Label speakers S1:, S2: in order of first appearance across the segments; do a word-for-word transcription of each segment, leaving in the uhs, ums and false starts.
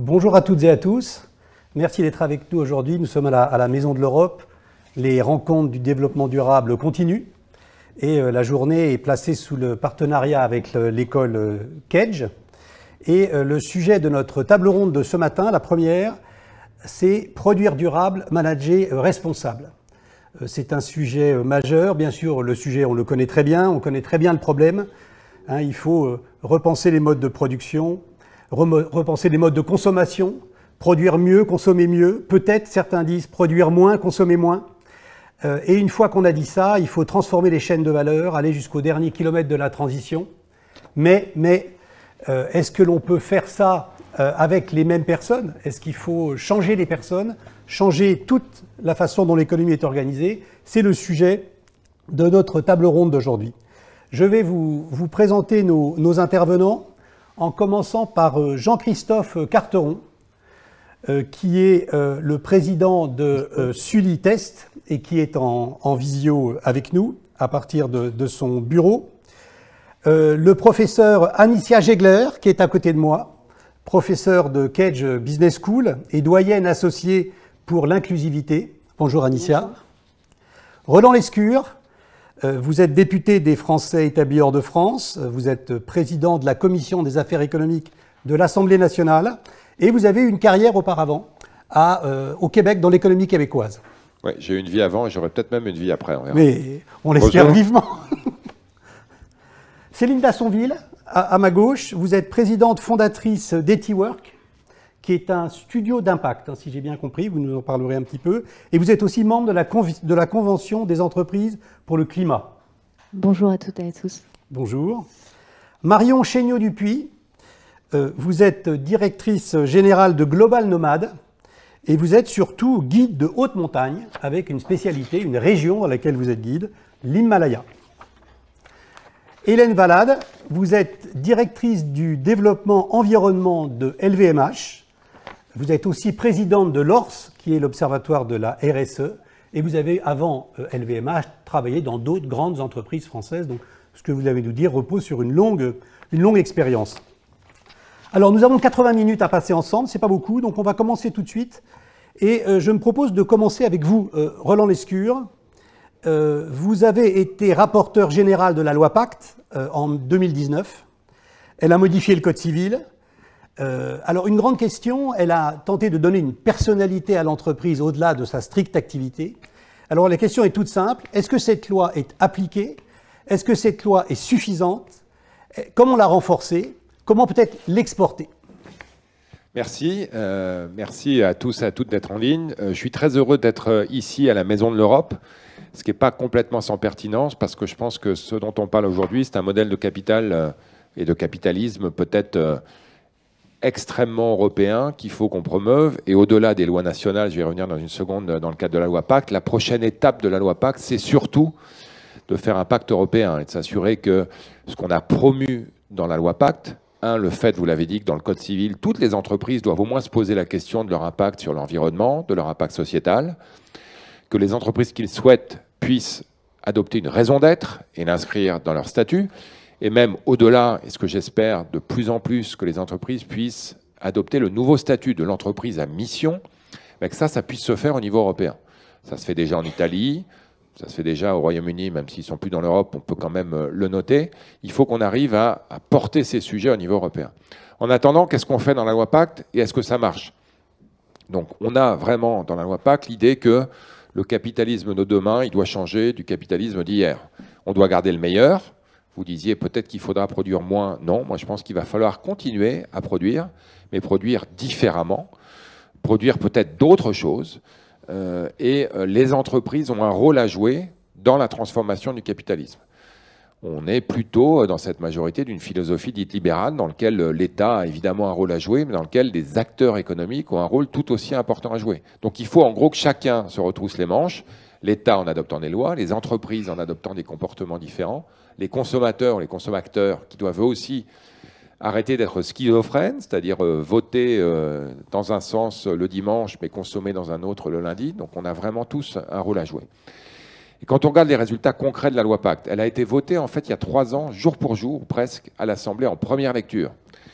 S1: bonjour à toutes et à tous. Merci d'être avec nous aujourd'hui. Nous sommes à la, à la Maison de l'Europe. Les rencontres du développement durable continuent. Et euh, la journée est placée sous le partenariat avec l'école euh, Kedge. Et euh, le sujet de notre table ronde de ce matin, la première, c'est produire durable, manager euh, responsable. Euh, c'est un sujet euh, majeur. Bien sûr, le sujet, on le connaît très bien. On connaît très bien le problème. Hein, il faut euh, repenser les modes de production, repenser les modes de consommation, produire mieux, consommer mieux, peut-être, certains disent, produire moins, consommer moins. Euh, et une fois qu'on a dit ça, il faut transformer les chaînes de valeur, aller jusqu'au dernier kilomètre de la transition. Mais, mais euh, est-ce que l'on peut faire ça euh, avec les mêmes personnes? Est-ce qu'il faut changer les personnes, changer toute la façon dont l'économie est organisée? C'est le sujet de notre table ronde d'aujourd'hui. Je vais vous, vous présenter nos, nos intervenants, en commençant par Jean-Christophe Carteron, euh, qui est euh, le président de euh, Sully Test et qui est en, en visio avec nous à partir de, de son bureau. Euh, le professeur Anicia Gegler, qui est à côté de moi, professeur de Kedge Business School et doyenne associée pour l'inclusivité. Bonjour Anicia. Bonjour. Roland Lescure. Vous êtes député des Français établis hors de France, vous êtes président de la Commission des affaires économiques de l'Assemblée nationale et vous avez eu une carrière auparavant à, euh, au Québec dans l'économie québécoise.
S2: Oui, j'ai eu une vie avant et j'aurai peut-être même une vie après. On
S1: Mais on l'espère vivement. Céline Dassonville, à, à ma gauche, vous êtes présidente fondatrice d'EtiWork, qui est un studio d'impact, hein, si j'ai bien compris, vous nous en parlerez un petit peu. Et vous êtes aussi membre de la, de la Convention des entreprises pour le climat.
S3: Bonjour à toutes et à tous.
S1: Bonjour. Marion Chéniaud-Dupuis, euh, vous êtes directrice générale de Global Nomade et vous êtes surtout guide de haute montagne avec une spécialité, une région dans laquelle vous êtes guide, l'Himalaya. Hélène Valade, vous êtes directrice du développement environnement de L V M H. Vous êtes aussi présidente de l'O R S, qui est l'Observatoire de la R S E, et vous avez, avant L V M H, travaillé dans d'autres grandes entreprises françaises. Donc, ce que vous allez nous dire repose sur une longue, une longue expérience. Alors, nous avons quatre-vingts minutes à passer ensemble, c'est pas beaucoup, donc on va commencer tout de suite. Et euh, je me propose de commencer avec vous, euh, Roland Lescure. Euh, vous avez été rapporteur général de la loi Pacte euh, en deux mille dix-neuf. Elle a modifié le Code civil. Euh, alors, une grande question, elle a tenté de donner une personnalité à l'entreprise au-delà de sa stricte activité. Alors, la question est toute simple. Est-ce que cette loi est appliquée? Est-ce que cette loi est suffisante? Comment la renforcer? Comment peut-être l'exporter?
S2: Merci. Euh, merci à tous et à toutes d'être en ligne. Euh, je suis très heureux d'être ici à la Maison de l'Europe, ce qui n'est pas complètement sans pertinence, parce que je pense que ce dont on parle aujourd'hui, c'est un modèle de capital euh, et de capitalisme peut-être euh, extrêmement européen qu'il faut qu'on promeuve. Et au-delà des lois nationales, je vais y revenir dans une seconde dans le cadre de la loi Pacte, la prochaine étape de la loi Pacte, c'est surtout de faire un pacte européen et de s'assurer que ce qu'on a promu dans la loi Pacte, un, le fait, vous l'avez dit, que dans le Code civil, toutes les entreprises doivent au moins se poser la question de leur impact sur l'environnement, de leur impact sociétal, que les entreprises qu'ils souhaitent puissent adopter une raison d'être et l'inscrire dans leur statut, et même au-delà, et ce que j'espère de plus en plus, que les entreprises puissent adopter le nouveau statut de l'entreprise à mission, mais que ça, ça puisse se faire au niveau européen. Ça se fait déjà en Italie, ça se fait déjà au Royaume-Uni, même s'ils ne sont plus dans l'Europe, on peut quand même le noter. Il faut qu'on arrive à, à porter ces sujets au niveau européen. En attendant, qu'est-ce qu'on fait dans la loi Pacte et est-ce que ça marche? Donc, on a vraiment dans la loi Pacte l'idée que le capitalisme de demain, il doit changer du capitalisme d'hier. On doit garder le meilleur. Vous disiez peut-être qu'il faudra produire moins. Non, moi je pense qu'il va falloir continuer à produire, mais produire différemment, produire peut-être d'autres choses. Euh, et euh, les entreprises ont un rôle à jouer dans la transformation du capitalisme. On est plutôt dans cette majorité d'une philosophie dite libérale, dans laquelle l'État a évidemment un rôle à jouer, mais dans lequel des acteurs économiques ont un rôle tout aussi important à jouer. Donc il faut en gros que chacun se retrousse les manches, l'État en adoptant des lois, les entreprises en adoptant des comportements différents, les consommateurs, les consommateurs qui doivent eux aussi arrêter d'être schizophrènes, c'est-à-dire euh, voter euh, dans un sens le dimanche, mais consommer dans un autre le lundi. Donc on a vraiment tous un rôle à jouer. Et quand on regarde les résultats concrets de la loi Pacte, elle a été votée en fait il y a trois ans, jour pour jour, presque, à l'Assemblée en première lecture.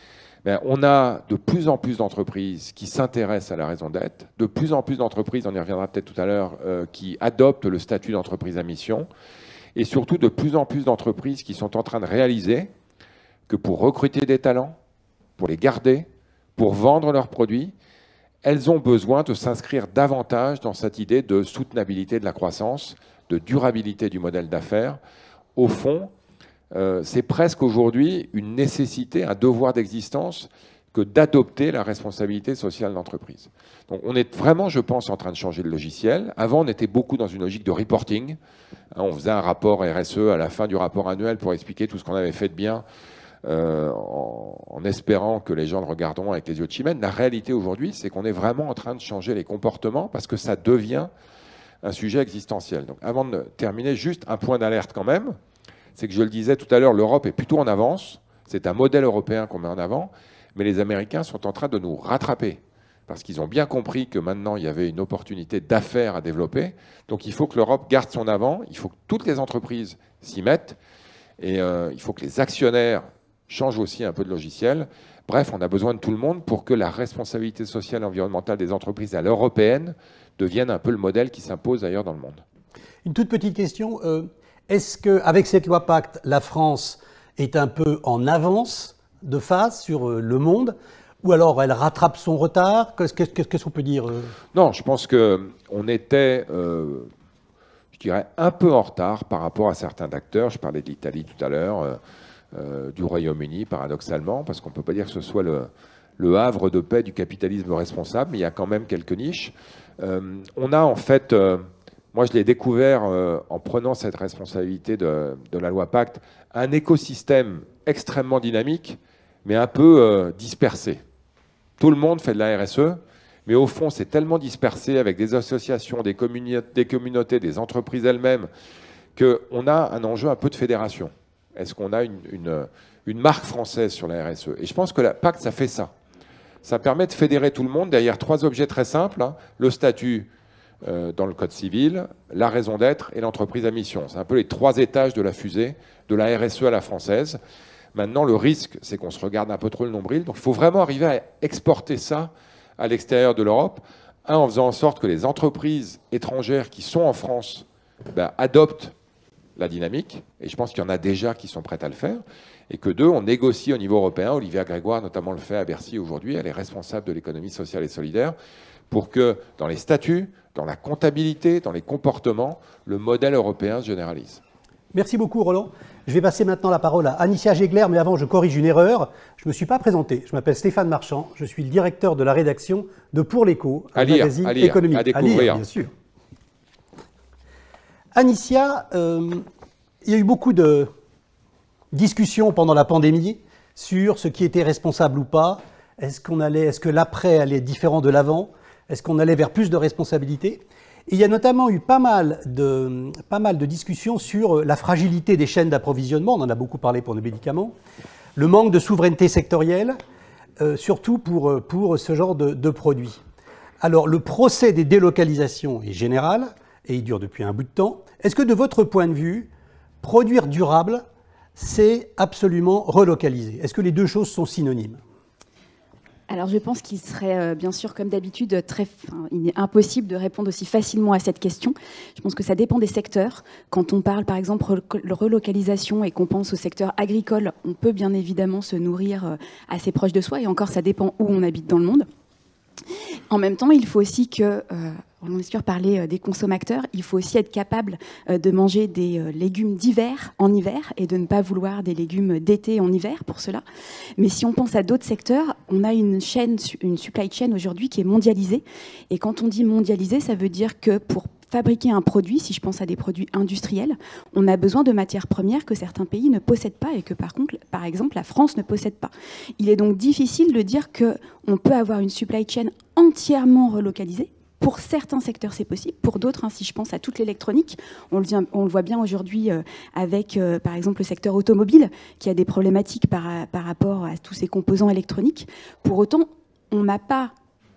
S2: Ben, on a de plus en plus d'entreprises qui s'intéressent à la raison d'être, de plus en plus d'entreprises, on y reviendra peut-être tout à l'heure, euh, qui adoptent le statut d'entreprise à mission, et surtout de plus en plus d'entreprises qui sont en train de réaliser que pour recruter des talents, pour les garder, pour vendre leurs produits, elles ont besoin de s'inscrire davantage dans cette idée de soutenabilité de la croissance, de durabilité du modèle d'affaires. Au fond, euh, c'est presque aujourd'hui une nécessité, un devoir d'existence que d'adopter la responsabilité sociale d'entreprise. Donc on est vraiment, je pense, en train de changer le logiciel. Avant, on était beaucoup dans une logique de reporting. On faisait un rapport R S E à la fin du rapport annuel pour expliquer tout ce qu'on avait fait de bien, Euh, en, en espérant que les gens le regarderont avec les yeux de chimène. La réalité aujourd'hui, c'est qu'on est vraiment en train de changer les comportements parce que ça devient un sujet existentiel. Donc, avant de terminer, juste un point d'alerte quand même, c'est que je le disais tout à l'heure, l'Europe est plutôt en avance. C'est un modèle européen qu'on met en avant, mais les Américains sont en train de nous rattraper parce qu'ils ont bien compris que maintenant, il y avait une opportunité d'affaires à développer. Donc, il faut que l'Europe garde son avant, il faut que toutes les entreprises s'y mettent et euh, il faut que les actionnaires change aussi un peu de logiciel. Bref, on a besoin de tout le monde pour que la responsabilité sociale et environnementale des entreprises à l'européenne devienne un peu le modèle qui s'impose ailleurs dans le monde.
S1: Une toute petite question. Euh, est-ce qu'avec cette loi Pacte, la France est un peu en avance de phase sur euh, le monde, ou alors elle rattrape son retard? Qu'est-ce qu'est-ce qu'on peut dire euh...
S2: Non, je pense qu'on était, euh, je dirais, un peu en retard par rapport à certains acteurs. Je parlais de l'Italie tout à l'heure. Euh, Euh, du Royaume-Uni, paradoxalement, parce qu'on ne peut pas dire que ce soit le, le havre de paix du capitalisme responsable, mais il y a quand même quelques niches. Euh, on a en fait, euh, moi je l'ai découvert euh, en prenant cette responsabilité de, de la loi Pacte, un écosystème extrêmement dynamique, mais un peu euh, dispersé. Tout le monde fait de la R S E, mais au fond c'est tellement dispersé avec des associations, des, communi- des communautés, des entreprises elles-mêmes, qu'on a un enjeu un peu de fédération. Est-ce qu'on a une, une, une marque française sur la R S E? Et je pense que la Pacte, ça fait ça. Ça permet de fédérer tout le monde derrière trois objets très simples, hein, le statut euh, dans le Code civil, la raison d'être et l'entreprise à mission. C'est un peu les trois étages de la fusée, de la R S E à la française. Maintenant, le risque, c'est qu'on se regarde un peu trop le nombril. Donc, il faut vraiment arriver à exporter ça à l'extérieur de l'Europe. Un, en faisant en sorte que les entreprises étrangères qui sont en France ben, adoptent la dynamique, et je pense qu'il y en a déjà qui sont prêtes à le faire, et que deux, on négocie au niveau européen. Olivia Grégoire notamment le fait à Bercy aujourd'hui, elle est responsable de l'économie sociale et solidaire, pour que dans les statuts, dans la comptabilité, dans les comportements, le modèle européen se généralise.
S1: Merci beaucoup Roland. Je vais passer maintenant la parole à Anicia Gégler, mais avant je corrige une erreur. Je ne me suis pas présenté, je m'appelle Stéphane Marchand, je suis le directeur de la rédaction de Pour l'Écho, un magazine économique.
S2: À découvrir.
S1: À lire, bien sûr. Anicia, euh, il y a eu beaucoup de discussions pendant la pandémie sur ce qui était responsable ou pas. Est-ce qu'on allait, est-ce que l'après allait différent de l'avant? Est-ce qu'on allait vers plus de responsabilité? Et il y a notamment eu pas mal de, pas mal de discussions sur la fragilité des chaînes d'approvisionnement. On en a beaucoup parlé pour nos médicaments. Le manque de souveraineté sectorielle, euh, surtout pour, pour ce genre de, de produits. Alors, le procès des délocalisations est général et il dure depuis un bout de temps. Est-ce que de votre point de vue, produire durable, c'est absolument relocaliser? Est-ce que les deux choses sont synonymes?
S3: Alors je pense qu'il serait euh, bien sûr, comme d'habitude, très, enfin, il est impossible de répondre aussi facilement à cette question. Je pense que ça dépend des secteurs. Quand on parle par exemple de relocalisation et qu'on pense au secteur agricole, on peut bien évidemment se nourrir euh, assez proche de soi, et encore ça dépend où on habite dans le monde. En même temps, il faut aussi que, euh, on espère parler des consommateurs, il faut aussi être capable euh, de manger des euh, légumes d'hiver en hiver et de ne pas vouloir des légumes d'été en hiver pour cela. Mais si on pense à d'autres secteurs, on a une chaîne, une supply chain aujourd'hui qui est mondialisée. Et quand on dit mondialisée, ça veut dire que pour fabriquer un produit, si je pense à des produits industriels, on a besoin de matières premières que certains pays ne possèdent pas et que par contre, par exemple, la France ne possède pas. Il est donc difficile de dire qu'on peut avoir une supply chain entièrement relocalisée. Pour certains secteurs, c'est possible. Pour d'autres, hein, si je pense à toute l'électronique, on, on le voit bien aujourd'hui euh, avec, euh, par exemple, le secteur automobile, qui a des problématiques par, par rapport à tous ces composants électroniques. Pour autant, on n'a pas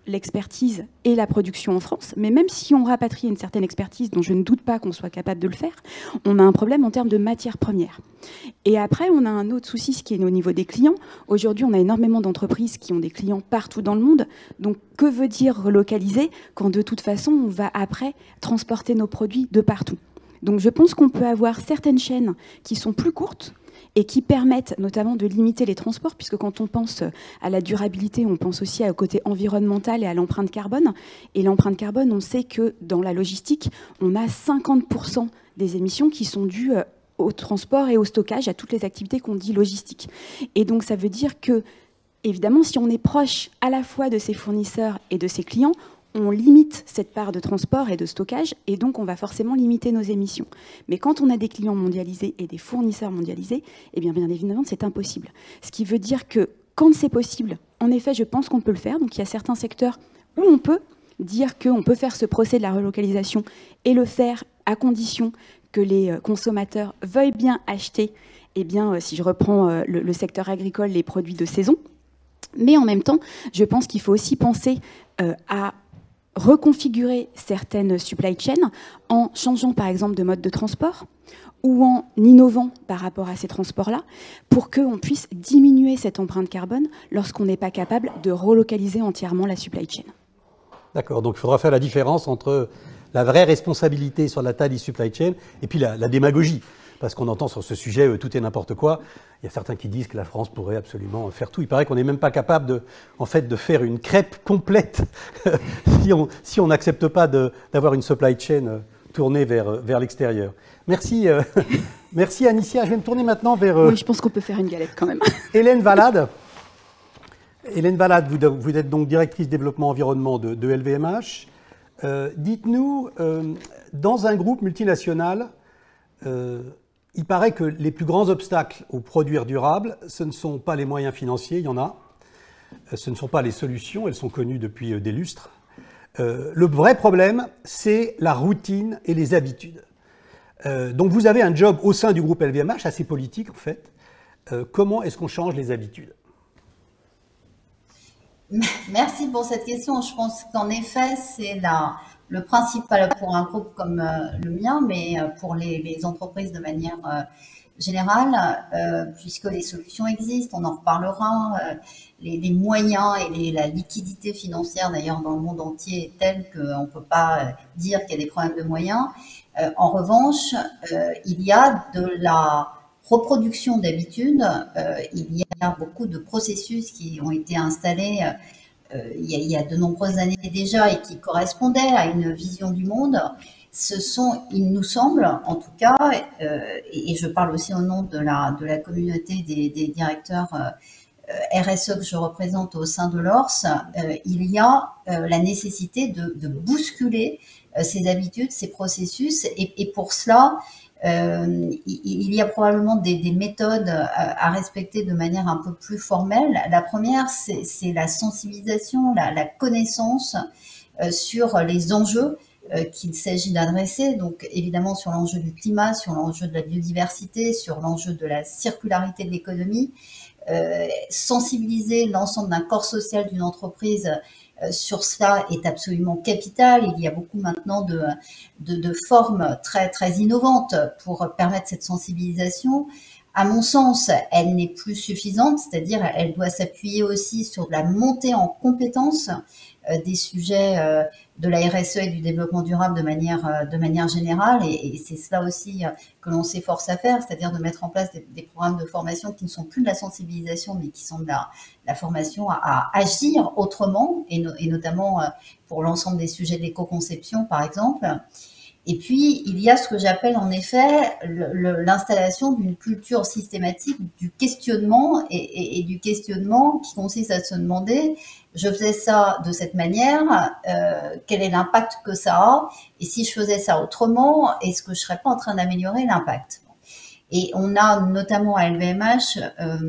S3: l'expertise et la production en France, mais même si on rapatrie une certaine expertise, dont je ne doute pas qu'on soit capable de le faire, on a un problème en termes de matières premières. Et après, on a un autre souci, ce qui est au niveau des clients. Aujourd'hui, on a énormément d'entreprises qui ont des clients partout dans le monde. Donc, que veut dire relocaliser quand de toute façon, on va après transporter nos produits de partout? Donc, je pense qu'on peut avoir certaines chaînes qui sont plus courtes, et qui permettent notamment de limiter les transports, puisque quand on pense à la durabilité, on pense aussi au côté environnemental et à l'empreinte carbone. Et l'empreinte carbone, on sait que dans la logistique, on a cinquante pour cent des émissions qui sont dues au transport et au stockage, à toutes les activités qu'on dit logistiques. Et donc ça veut dire que, évidemment, si on est proche à la fois de ses fournisseurs et de ses clients, on limite cette part de transport et de stockage, et donc on va forcément limiter nos émissions. Mais quand on a des clients mondialisés et des fournisseurs mondialisés, eh bien, bien évidemment, c'est impossible. Ce qui veut dire que quand c'est possible, en effet, je pense qu'on peut le faire. Donc il y a certains secteurs où on peut dire qu'on peut faire ce procès de la relocalisation et le faire à condition que les consommateurs veuillent bien acheter, eh bien, si je reprends le, le secteur agricole, les produits de saison. Mais en même temps, je pense qu'il faut aussi penser euh, à reconfigurer certaines supply chains en changeant par exemple de mode de transport ou en innovant par rapport à ces transports-là pour qu'on puisse diminuer cette empreinte carbone lorsqu'on n'est pas capable de relocaliser entièrement la supply chain.
S1: D'accord, donc il faudra faire la différence entre la vraie responsabilité sur la taille des supply chain et puis la, la démagogie. Parce qu'on entend sur ce sujet euh, tout et n'importe quoi. Il y a certains qui disent que la France pourrait absolument faire tout. Il paraît qu'on n'est même pas capable de, en fait, de faire une crêpe complète si on si on n'accepte pas d'avoir une supply chain euh, tournée vers, vers l'extérieur. Merci, euh, merci Anicia. Je vais me tourner maintenant vers... Euh,
S3: oui, je pense qu'on peut faire une galette quand même.
S1: Hélène Valade. Hélène Valade, vous, vous êtes donc directrice développement environnement de, de L V M H. Euh, dites-nous, euh, dans un groupe multinational, euh, il paraît que les plus grands obstacles au produire durable, ce ne sont pas les moyens financiers, il y en a. Ce ne sont pas les solutions, elles sont connues depuis des lustres. Euh, le vrai problème, c'est la routine et les habitudes. Euh, donc vous avez un job au sein du groupe L V M H, assez politique en fait. Euh, comment est-ce qu'on change les habitudes?
S4: Merci pour cette question. Je pense qu'en effet, c'est la... le principal pour un groupe comme euh, le mien, mais euh, pour les, les entreprises de manière euh, générale, euh, puisque les solutions existent, on en reparlera, euh, les, les moyens et les, la liquidité financière d'ailleurs dans le monde entier est telle qu'on ne peut pas euh, dire qu'il y a des problèmes de moyens. Euh, en revanche, euh, il y a de la reproduction d'habitudes, euh, il y a beaucoup de processus qui ont été installés euh, Euh, il, y a, il y a de nombreuses années déjà et qui correspondaient à une vision du monde. Ce sont, il nous semble, en tout cas, euh, et, et je parle aussi au nom de la, de la communauté des, des directeurs euh, R S E que je représente au sein de l'O R S, euh, il y a euh, la nécessité de, de bousculer euh, ces habitudes, ces processus, et, et pour cela, Euh, il y a probablement des, des méthodes à, à respecter de manière un peu plus formelle. La première, c'est la sensibilisation, la, la connaissance euh, sur les enjeux euh, qu'il s'agit d'adresser. Donc, évidemment, sur l'enjeu du climat, sur l'enjeu de la biodiversité, sur l'enjeu de la circularité de l'économie. Euh, sensibiliser l'ensemble d'un corps social d'une entreprise Euh, sur cela est absolument capital. Il y a beaucoup maintenant de, de, de formes très, très innovantes pour permettre cette sensibilisation. À mon sens, elle n'est plus suffisante, c'est-à-dire elle doit s'appuyer aussi sur la montée en compétences euh, des sujets euh, de la R S E et du développement durable de manière, euh, de manière générale. Et, et c'est cela aussi euh, que l'on s'efforce à faire, c'est-à-dire de mettre en place des, des programmes de formation qui ne sont plus de la sensibilisation, mais qui sont de la, la formation à, à agir autrement, et, no, et notamment euh, pour l'ensemble des sujets d'éco-conception, par exemple. Et puis, il y a ce que j'appelle en effet l'installation d'une culture systématique du questionnement et, et, et du questionnement qui consiste à se demander, je faisais ça de cette manière, euh, quel est l'impact que ça a? Et si je faisais ça autrement, est-ce que je serais pas en train d'améliorer l'impact? Et on a notamment à L V M H euh,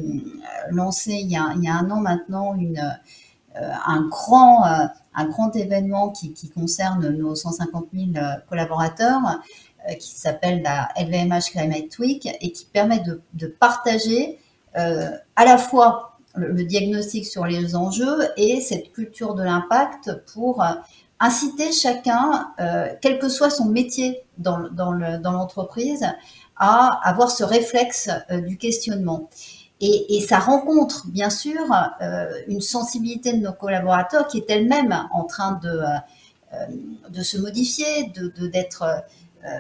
S4: lancé il y, a, il y a un an maintenant une, euh, un grand... Euh, un grand événement qui, qui concerne nos cent cinquante mille collaborateurs, euh, qui s'appelle la L V M H Climate Week et qui permet de, de partager euh, à la fois le, le diagnostic sur les enjeux et cette culture de l'impact pour inciter chacun, euh, quel que soit son métier dans, dans, le, dans l'entreprise, à avoir ce réflexe euh, du questionnement. Et, et ça rencontre, bien sûr, euh, une sensibilité de nos collaborateurs qui est elle-même en train de, euh, de se modifier, de, de, d'être euh,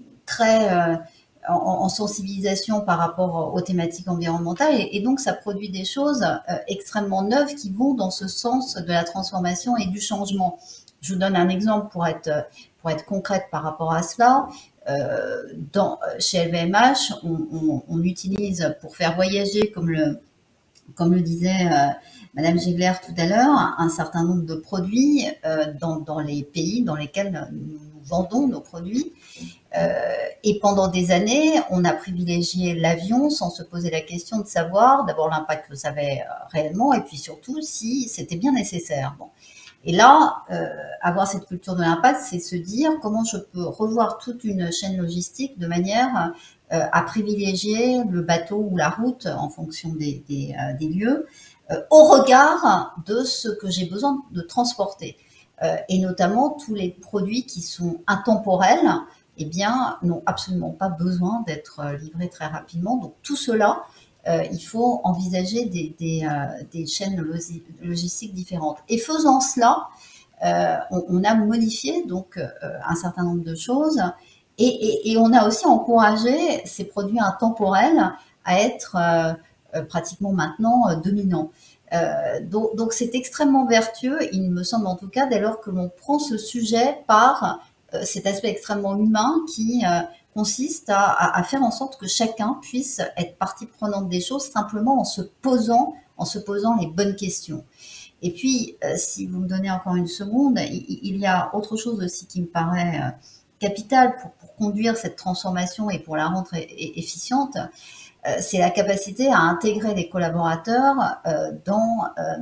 S4: très euh, en, en sensibilisation par rapport aux thématiques environnementales. Et, et donc, ça produit des choses euh, extrêmement neuves qui vont dans ce sens de la transformation et du changement. Je vous donne un exemple pour être, pour être concrète par rapport à cela. Euh, dans, chez L V M H, on, on, on utilise pour faire voyager, comme le, comme le disait euh, Madame Gégler tout à l'heure, un certain nombre de produits euh, dans, dans les pays dans lesquels nous vendons nos produits. Euh, et pendant des années, on a privilégié l'avion sans se poser la question de savoir d'abord l'impact que ça avait réellement et puis surtout si c'était bien nécessaire. Bon. Et là, euh, avoir cette culture de l'impact, c'est se dire comment je peux revoir toute une chaîne logistique de manière euh, à privilégier le bateau ou la route en fonction des, des, euh, des lieux, euh, au regard de ce que j'ai besoin de transporter. Euh, et notamment, tous les produits qui sont intemporels, eh bien, n'ont absolument pas besoin d'être livrés très rapidement. Donc, tout cela, Euh, il faut envisager des, des, euh, des chaînes logi logistiques différentes. Et faisant cela, euh, on, on a modifié donc euh, un certain nombre de choses et, et, et on a aussi encouragé ces produits intemporels à être euh, euh, pratiquement maintenant euh, dominants. Euh, donc, donc c'est extrêmement vertueux, il me semble en tout cas, dès lors que l'on prend ce sujet par euh, cet aspect extrêmement humain qui euh, consiste à, à, à faire en sorte que chacun puisse être partie prenante des choses simplement en se posant, en se posant les bonnes questions. Et puis, euh, si vous me donnez encore une seconde, il, il y a autre chose aussi qui me paraît euh, capitale pour, pour conduire cette transformation et pour la rendre é, é, efficiente, euh, c'est la capacité à intégrer les collaborateurs euh, dans euh,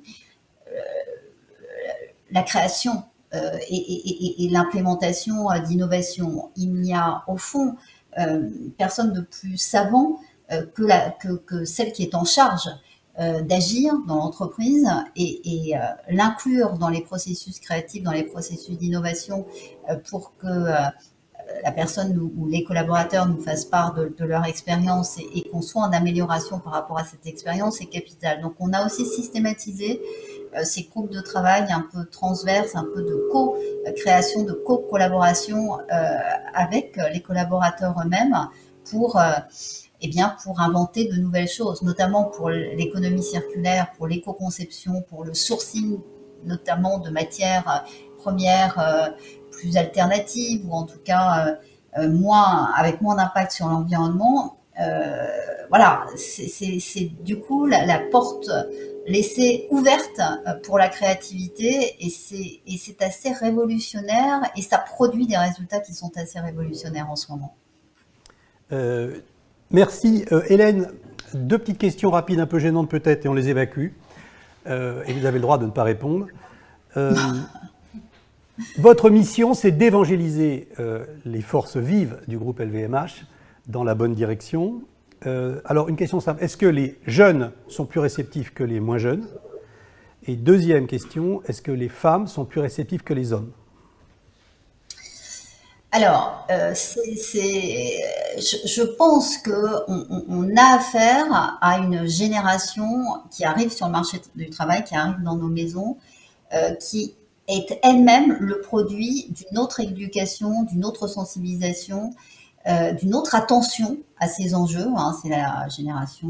S4: la création Euh, et, et, et l'implémentation d'innovation. Il n'y a au fond euh, personne de plus savant euh, que, la, que, que celle qui est en charge euh, d'agir dans l'entreprise et, et euh, l'inclure dans les processus créatifs, dans les processus d'innovation euh, pour que euh, la personne ou, ou les collaborateurs nous fassent part de, de leur expérience et, et qu'on soit en amélioration par rapport à cette expérience est capital. Donc on a aussi systématisé ces groupes de travail un peu transverses, un peu de co-création, de co-collaboration euh, avec les collaborateurs eux-mêmes pour, euh, eh bien, pour inventer de nouvelles choses, notamment pour l'économie circulaire, pour l'éco-conception, pour le sourcing, notamment de matières premières euh, plus alternatives ou en tout cas euh, moins, avec moins d'impact sur l'environnement. Euh, voilà, c'est du coup la, la porte laissée ouverte pour la créativité et c'est assez révolutionnaire et ça produit des résultats qui sont assez révolutionnaires en ce moment.
S1: Euh, merci. Euh, Hélène, deux petites questions rapides, un peu gênantes peut-être et on les évacue. Euh, et vous avez le droit de ne pas répondre. Euh, votre mission, c'est d'évangéliser euh, les forces vives du groupe L V M H dans la bonne direction. Euh, alors, une question simple. Est-ce que les jeunes sont plus réceptifs que les moins jeunes? Et deuxième question, est-ce que les femmes sont plus réceptives que les hommes?
S4: Alors, euh, c'est, c'est, je, je pense qu'on on a affaire à une génération qui arrive sur le marché du travail, qui arrive dans nos maisons, euh, qui est elle-même le produit d'une autre éducation, d'une autre sensibilisation, Euh, d'une autre attention à ces enjeux, hein, c'est la génération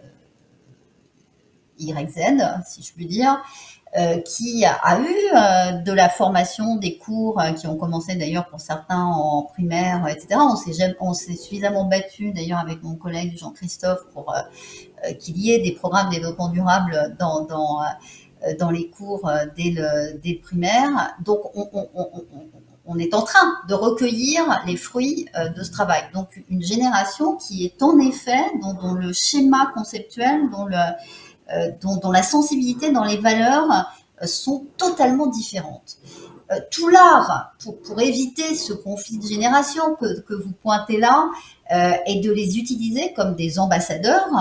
S4: euh, Y Z, si je puis dire, euh, qui a eu euh, de la formation, des cours euh, qui ont commencé d'ailleurs pour certains en primaire, et cetera. On s'est suffisamment battu d'ailleurs avec mon collègue Jean-Christophe pour euh, euh, qu'il y ait des programmes de développement durable dans, dans, euh, dans les cours euh, dès, le, dès le primaire. Donc on, on, on, on on est en train de recueillir les fruits de ce travail. Donc, une génération qui est en effet, dont, dont le schéma conceptuel, dont, le, euh, dont, dont la sensibilité dans les valeurs euh, sont totalement différentes. Euh, tout l'art, pour, pour éviter ce conflit de génération que, que vous pointez là, euh, est de les utiliser comme des ambassadeurs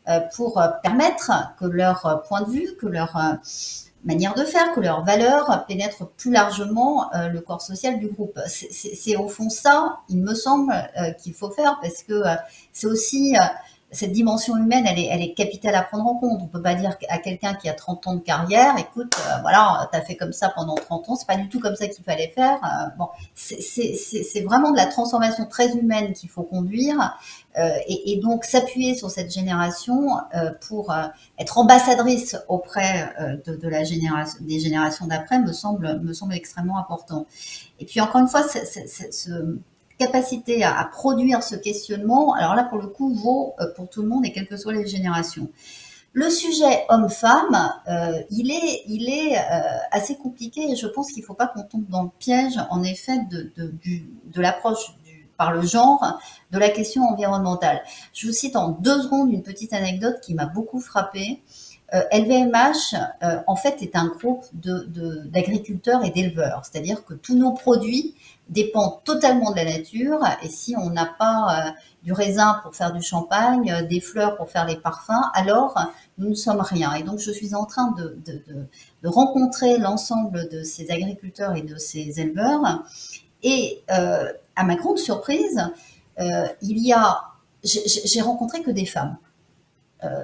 S4: euh, pour permettre que leur point de vue, que leur euh, manière de faire, que leurs valeurs pénètrent plus largement euh, le corps social du groupe. C'est au fond ça, il me semble, euh, qu'il faut faire, parce que euh, c'est aussi... Euh, cette dimension humaine, elle est, elle est capitale à prendre en compte. On peut pas dire à quelqu'un qui a trente ans de carrière, écoute, euh, voilà, t'as fait comme ça pendant trente ans, c'est pas du tout comme ça qu'il fallait faire. Euh, bon, c'est vraiment de la transformation très humaine qu'il faut conduire, euh, et, et donc s'appuyer sur cette génération euh, pour euh, être ambassadrice auprès euh, de, de la génération, des générations d'après me semble, me semble extrêmement important. Et puis encore une fois, c'est, c'est, c'est, ce capacité à, à produire ce questionnement, alors là pour le coup vaut pour tout le monde et quelles que soient les générations. Le sujet homme-femme, euh, il est, il est euh, assez compliqué et je pense qu'il ne faut pas qu'on tombe dans le piège en effet de, de, du, de l'approche par le genre de la question environnementale. Je vous cite en deux secondes une petite anecdote qui m'a beaucoup frappée. Euh, L V M H, euh, en fait, est un groupe d'agriculteurs de, de, et d'éleveurs, c'est-à-dire que tous nos produits dépendent totalement de la nature, et si on n'a pas euh, du raisin pour faire du champagne, euh, des fleurs pour faire les parfums, alors nous ne sommes rien. Et donc, je suis en train de, de, de, de rencontrer l'ensemble de ces agriculteurs et de ces éleveurs, et euh, à ma grande surprise, euh, il y a, j'ai rencontré que des femmes. Euh,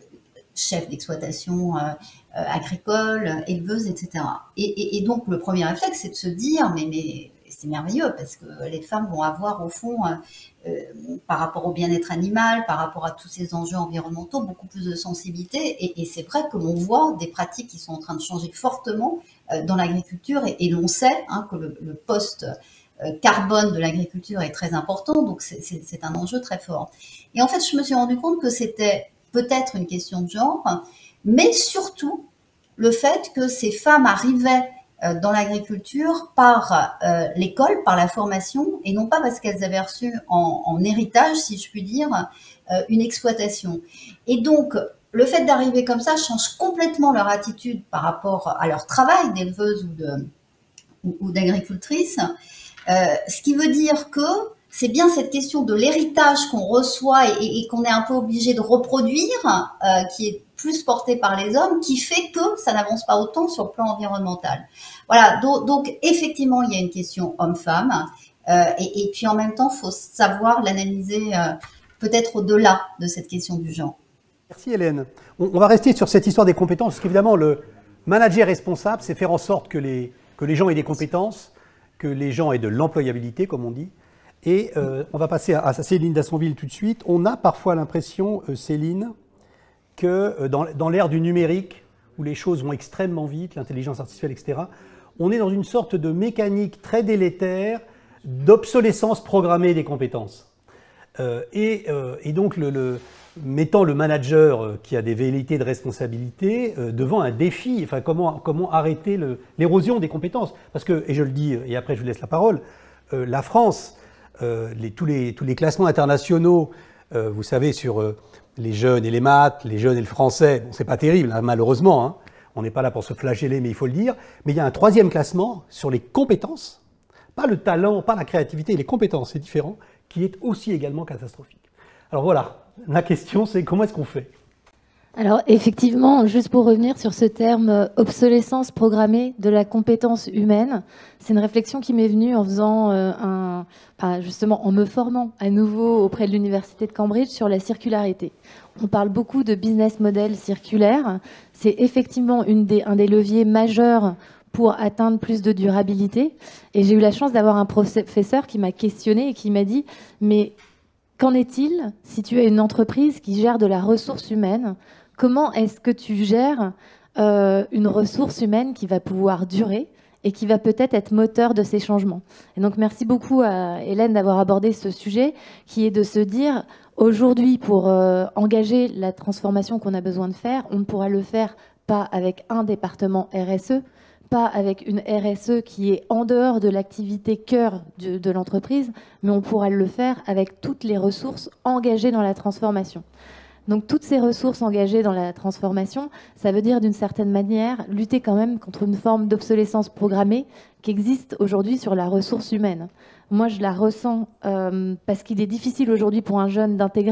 S4: chefs d'exploitation euh, euh, agricole, éleveuses, et cetera. Et, et, et donc, le premier réflexe, c'est de se dire, mais, mais c'est merveilleux, parce que les femmes vont avoir, au fond, euh, euh, par rapport au bien-être animal, par rapport à tous ces enjeux environnementaux, beaucoup plus de sensibilité. Et, et c'est vrai que l'on voit des pratiques qui sont en train de changer fortement euh, dans l'agriculture, et, et l'on sait hein, que le, le poste euh, carbone de l'agriculture est très important, donc c'est un enjeu très fort. Et en fait, je me suis rendu compte que c'était peut-être une question de genre, mais surtout le fait que ces femmes arrivaient dans l'agriculture par euh, l'école, par la formation, et non pas parce qu'elles avaient reçu en, en héritage, si je puis dire, euh, une exploitation. Et donc, le fait d'arriver comme ça change complètement leur attitude par rapport à leur travail d'éleveuse ou de, ou, ou d'agricultrice, euh, ce qui veut dire que c'est bien cette question de l'héritage qu'on reçoit et, et, et qu'on est un peu obligé de reproduire, euh, qui est plus portée par les hommes, qui fait que ça n'avance pas autant sur le plan environnemental. Voilà, donc, donc effectivement, il y a une question homme-femme, euh, et, et puis en même temps, il faut savoir l'analyser euh, peut-être au-delà de cette question du genre.
S1: Merci Hélène. On, on va rester sur cette histoire des compétences, parce qu'évidemment, le manager responsable, c'est faire en sorte que les, que les gens aient des compétences, que les gens aient de l'employabilité, comme on dit. Et euh, on va passer à, à Céline Dassonville tout de suite. On a parfois l'impression, euh, Céline, que euh, dans, dans l'ère du numérique, où les choses vont extrêmement vite, l'intelligence artificielle, et cetera, on est dans une sorte de mécanique très délétère d'obsolescence programmée des compétences. Euh, et, euh, et donc, le, le, mettant le manager euh, qui a des velléités de responsabilité euh, devant un défi, enfin, comment, comment arrêter l'érosion des compétences. Parce que, et je le dis, et après je vous laisse la parole, euh, la France... Euh, les, tous, les, tous les classements internationaux, euh, vous savez, sur euh, les jeunes et les maths, les jeunes et le français, bon, c'est pas terrible, hein, malheureusement, hein, on n'est pas là pour se flageller, mais il faut le dire, mais il y a un troisième classement sur les compétences, pas le talent, pas la créativité, les compétences, c'est différent, qui est aussi également catastrophique. Alors voilà, la question c'est comment est-ce qu'on fait ?
S5: Alors effectivement, juste pour revenir sur ce terme obsolescence programmée de la compétence humaine, c'est une réflexion qui m'est venue en faisant euh, un, enfin, justement en me formant à nouveau auprès de l'université de Cambridge sur la circularité. On parle beaucoup de business model circulaire. C'est effectivement une des, un des leviers majeurs pour atteindre plus de durabilité. Et j'ai eu la chance d'avoir un professeur qui m'a questionné et qui m'a dit « Mais qu'en est-il si tu as une entreprise qui gère de la ressource humaine ? Comment est-ce que tu gères euh, une ressource humaine qui va pouvoir durer et qui va peut-être être moteur de ces changements ?» Et donc, merci beaucoup à Hélène d'avoir abordé ce sujet, qui est de se dire, aujourd'hui, pour euh, engager la transformation qu'on a besoin de faire, on ne pourra le faire pas avec un département R S E, pas avec une R S E qui est en dehors de l'activité cœur de, de l'entreprise, mais on pourra le faire avec toutes les ressources engagées dans la transformation. Donc toutes ces ressources engagées dans la transformation, ça veut dire d'une certaine manière lutter quand même contre une forme d'obsolescence programmée qui existe aujourd'hui sur la ressource humaine. Moi, je la ressens euh, parce qu'il est difficile aujourd'hui pour un jeune d'intégrer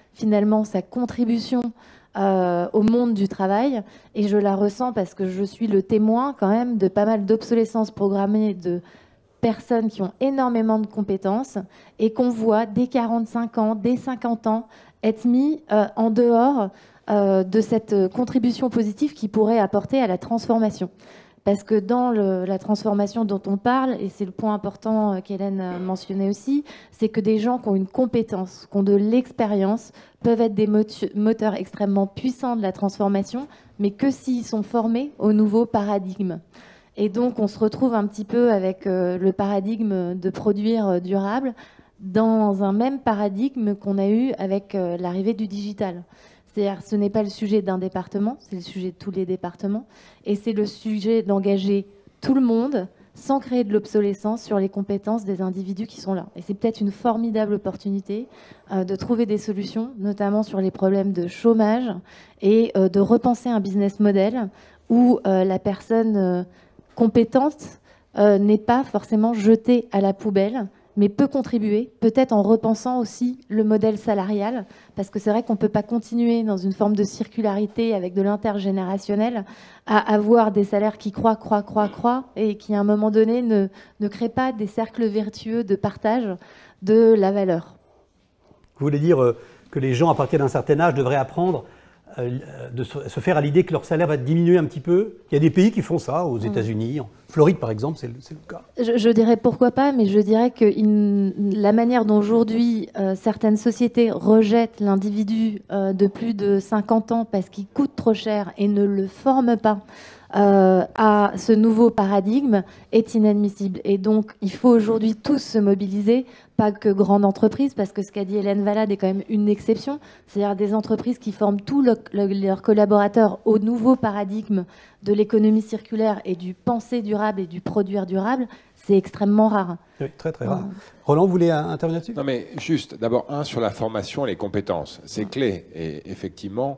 S5: finalement sa contribution euh, au monde du travail. Et je la ressens parce que je suis le témoin quand même de pas mal d'obsolescence programmée de personnes qui ont énormément de compétences et qu'on voit dès quarante-cinq ans, dès cinquante ans, être mis euh, en dehors euh, de cette contribution positive qui pourrait apporter à la transformation. Parce que dans le, la transformation dont on parle, et c'est le point important euh, qu'Hélène mentionnait aussi, c'est que des gens qui ont une compétence, qui ont de l'expérience, peuvent être des moteurs extrêmement puissants de la transformation, mais que s'ils sont formés au nouveau paradigme. Et donc, on se retrouve un petit peu avec euh, le paradigme de produire euh, durable dans un même paradigme qu'on a eu avec euh, l'arrivée du digital. C'est-à-dire, ce n'est pas le sujet d'un département, c'est le sujet de tous les départements. Et c'est le sujet d'engager tout le monde sans créer de l'obsolescence sur les compétences des individus qui sont là. Et c'est peut-être une formidable opportunité euh, de trouver des solutions, notamment sur les problèmes de chômage et euh, de repenser un business model où euh, la personne... Euh, compétente euh, n'est pas forcément jetée à la poubelle, mais peut contribuer, peut-être en repensant aussi le modèle salarial, parce que c'est vrai qu'on ne peut pas continuer dans une forme de circularité avec de l'intergénérationnel à avoir des salaires qui croient, croient, croient, croient, et qui à un moment donné ne, ne créent pas des cercles vertueux de partage de la valeur.
S1: Vous voulez dire euh, que les gens, à partir d'un certain âge, devraient apprendre de se faire à l'idée que leur salaire va diminuer un petit peu. Il y a des pays qui font ça, aux États-Unis, en Floride par exemple, c'est le, le cas.
S5: Je, je dirais pourquoi pas, mais je dirais que il, la manière dont aujourd'hui euh, certaines sociétés rejettent l'individu euh, de plus de cinquante ans parce qu'il coûte trop cher et ne le forment pas euh, à ce nouveau paradigme est inadmissible. Et donc, il faut aujourd'hui tous se mobiliser, pas que grandes entreprises, parce que ce qu'a dit Hélène Valade est quand même une exception, c'est-à-dire des entreprises qui forment tous le, le, leurs collaborateurs au nouveau paradigme de l'économie circulaire et du penser durable et du produire durable, c'est extrêmement rare.
S1: Oui, très très rare. Euh... Roland, vous voulez intervenir là-dessus ?
S2: Non mais juste, d'abord, un, sur la formation et les compétences, c'est clé. Et effectivement,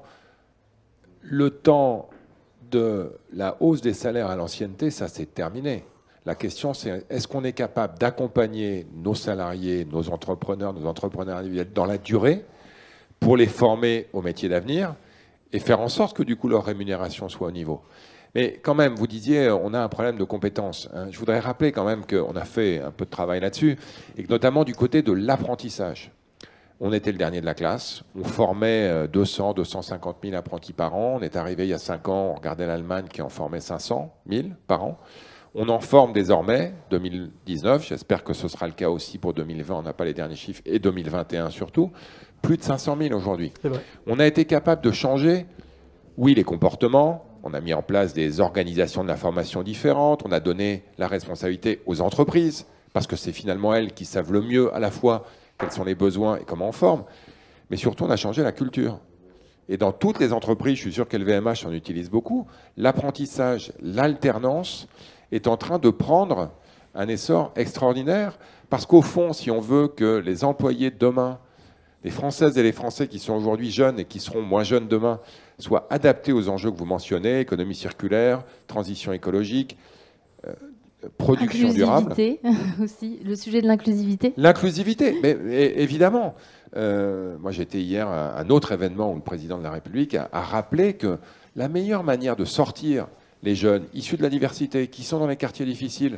S2: le temps de la hausse des salaires à l'ancienneté, ça c'est terminé. La question, c'est est-ce qu'on est capable d'accompagner nos salariés, nos entrepreneurs, nos entrepreneurs individuels dans la durée pour les former au métier d'avenir et faire en sorte que du coup leur rémunération soit au niveau. Mais quand même, vous disiez, on a un problème de compétences. Je voudrais rappeler quand même qu'on a fait un peu de travail là-dessus et que notamment du côté de l'apprentissage. On était le dernier de la classe, on formait deux cents, deux cent cinquante mille apprentis par an. On est arrivé il y a cinq ans, on regardait l'Allemagne qui en formait cinq cent mille par an. On en forme désormais, deux mille dix-neuf, j'espère que ce sera le cas aussi pour deux mille vingt, on n'a pas les derniers chiffres, et deux mille vingt et un surtout, plus de cinq cent mille aujourd'hui. On a été capable de changer, oui, les comportements, on a mis en place des organisations de la formation différentes, on a donné la responsabilité aux entreprises, parce que c'est finalement elles qui savent le mieux à la fois quels sont les besoins et comment on forme, mais surtout on a changé la culture. Et dans toutes les entreprises, je suis sûr qu'L V M H en utilise beaucoup, l'apprentissage, l'alternance est en train de prendre un essor extraordinaire, parce qu'au fond, si on veut que les employés de demain, les Françaises et les Français qui sont aujourd'hui jeunes et qui seront moins jeunes demain, soient adaptés aux enjeux que vous mentionnez, économie circulaire, transition écologique, euh, production durable.
S5: Aussi, le sujet de l'inclusivité.
S2: L'inclusivité, mais évidemment. Euh, moi, j'étais hier à un autre événement où le président de la République a, a rappelé que la meilleure manière de sortir les jeunes issus de la diversité, qui sont dans les quartiers difficiles,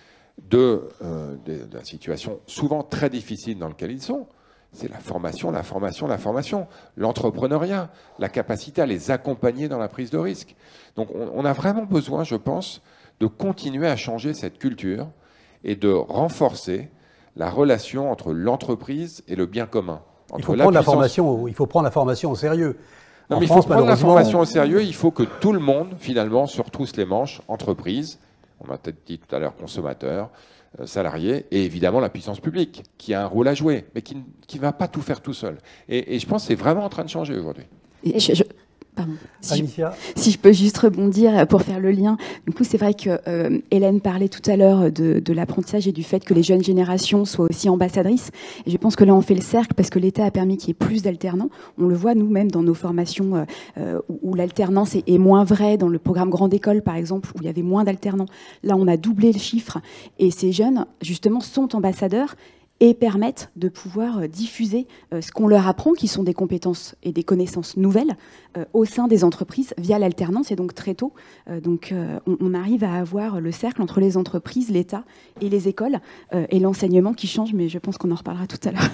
S2: de, euh, de, de la situation souvent très difficile dans laquelle ils sont, c'est la formation, la formation, la formation, l'entrepreneuriat, la capacité à les accompagner dans la prise de risque. Donc on, on a vraiment besoin, je pense, de continuer à changer cette culture et de renforcer la relation entre l'entreprise et le bien commun. Entre
S1: il, faut
S2: la
S1: prendre la
S2: puissance...
S1: formation, il faut prendre la formation au sérieux.
S2: Non,
S1: en
S2: mais
S1: France,
S2: il faut prendre la
S1: malheureusement...
S2: formation au sérieux, il faut que tout le monde, finalement, se retrousse les manches, entreprise, on a peut-être dit tout à l'heure consommateurs, euh, salariés, et évidemment la puissance publique, qui a un rôle à jouer, mais qui ne va pas tout faire tout seul. Et, et je pense que c'est vraiment en train de changer aujourd'hui.
S3: Et je, je... Pardon. Si
S1: je,
S3: si je peux juste rebondir pour faire le lien. Du coup, c'est vrai que euh, Hélène parlait tout à l'heure de, de l'apprentissage et du fait que les jeunes générations soient aussi ambassadrices. Et je pense que là, on fait le cercle parce que l'État a permis qu'il y ait plus d'alternants. On le voit nous-mêmes dans nos formations euh, où, où l'alternance est, est moins vraie. Dans le programme Grande École, par exemple, où il y avait moins d'alternants. Là, on a doublé le chiffre. Et ces jeunes, justement, sont ambassadeurs. et permettent de pouvoir euh, diffuser euh, ce qu'on leur apprend, qui sont des compétences et des connaissances nouvelles, euh, au sein des entreprises via l'alternance. Et donc très tôt, euh, donc, euh, on, on arrive à avoir le cercle entre les entreprises, l'État et les écoles, euh, et l'enseignement qui change, mais je pense qu'on en reparlera tout à l'heure.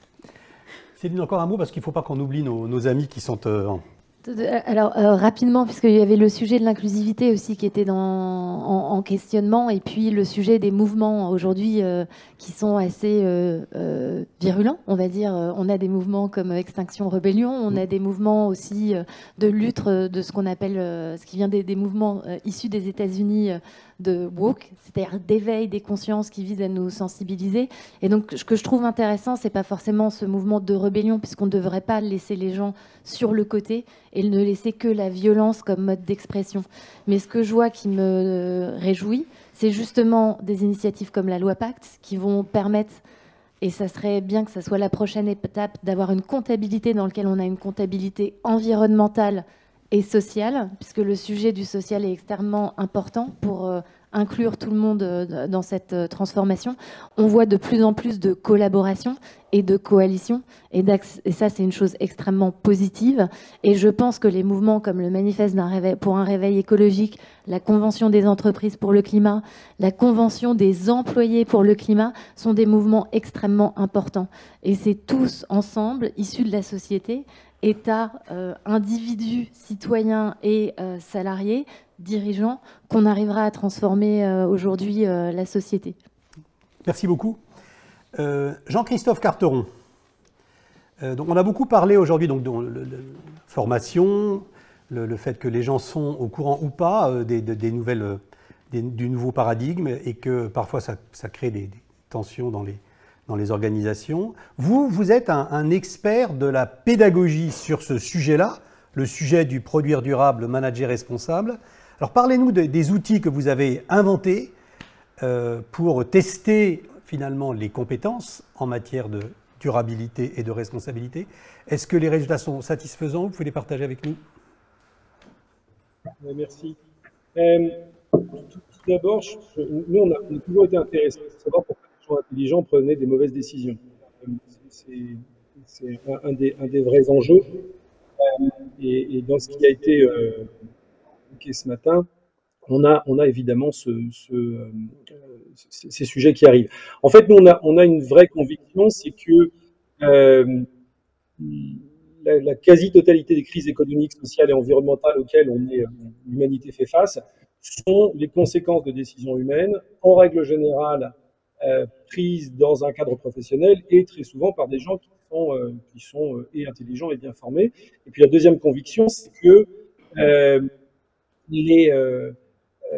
S1: Céline, encore un mot, parce qu'il ne faut pas qu'on oublie nos, nos amis qui sont... Euh, en...
S5: Alors, euh, rapidement, puisqu'il y avait le sujet de l'inclusivité aussi qui était dans, en, en questionnement, et puis le sujet des mouvements aujourd'hui euh, qui sont assez euh, euh, virulents, on va dire. On a des mouvements comme Extinction Rebellion, on a des mouvements aussi euh, de lutte de ce qu'on appelle, euh, ce qui vient des, des mouvements euh, issus des États-Unis, euh, de woke, c'est-à-dire d'éveil des consciences qui visent à nous sensibiliser. Et donc, ce que je trouve intéressant, c'est pas forcément ce mouvement de rébellion, puisqu'on ne devrait pas laisser les gens sur le côté et ne laisser que la violence comme mode d'expression. Mais ce que je vois qui me réjouit, c'est justement des initiatives comme la loi Pacte qui vont permettre, et ça serait bien que ça soit la prochaine étape, d'avoir une comptabilité dans laquelle on a une comptabilité environnementale et sociale, puisque le sujet du social est extrêmement important pour euh, inclure tout le monde euh, dans cette euh, transformation. On voit de plus en plus de collaboration et de coalition, et, et ça c'est une chose extrêmement positive. Et je pense que les mouvements comme le manifeste d'un réveil, pour un réveil écologique, la convention des entreprises pour le climat, la convention des employés pour le climat sont des mouvements extrêmement importants. Et c'est tous ensemble, issus de la société, État, euh, individus, citoyens et euh, salariés, dirigeants, qu'on arrivera à transformer euh, aujourd'hui euh, la société.
S1: Merci beaucoup. Euh, Jean-Christophe Carteron. Euh, donc on a beaucoup parlé aujourd'hui donc, de la formation, le, le fait que les gens sont au courant ou pas euh, des, des, des nouvelles, euh, des, du nouveau paradigme et que parfois ça, ça crée des, des tensions dans les... dans les organisations. Vous, vous êtes un, un expert de la pédagogie sur ce sujet-là, le sujet du produire durable, manager responsable. Alors parlez-nous de, des outils que vous avez inventés euh, pour tester finalement les compétences en matière de durabilité et de responsabilité. Est-ce que les résultats sont satisfaisants? Vous pouvez les partager avec nous?
S6: Merci. Euh, tout d'abord, nous, on a, on a toujours été intéressés à savoir pourquoi intelligents prenaient des mauvaises décisions. C'est un, un, des, un des vrais enjeux. Et, et dans ce qui a été euh, évoqué ce matin, on a, on a évidemment ce, ce, euh, ces sujets qui arrivent. En fait, nous, on a, on a une vraie conviction, c'est que euh, la, la quasi-totalité des crises économiques, sociales et environnementales auxquelles on est, l'humanité fait face sont les conséquences de décisions humaines, en règle générale, Euh, prises dans un cadre professionnel et très souvent par des gens qui sont, euh, qui sont euh, et intelligents et bien formés. Et puis la deuxième conviction, c'est que euh, les, euh, euh,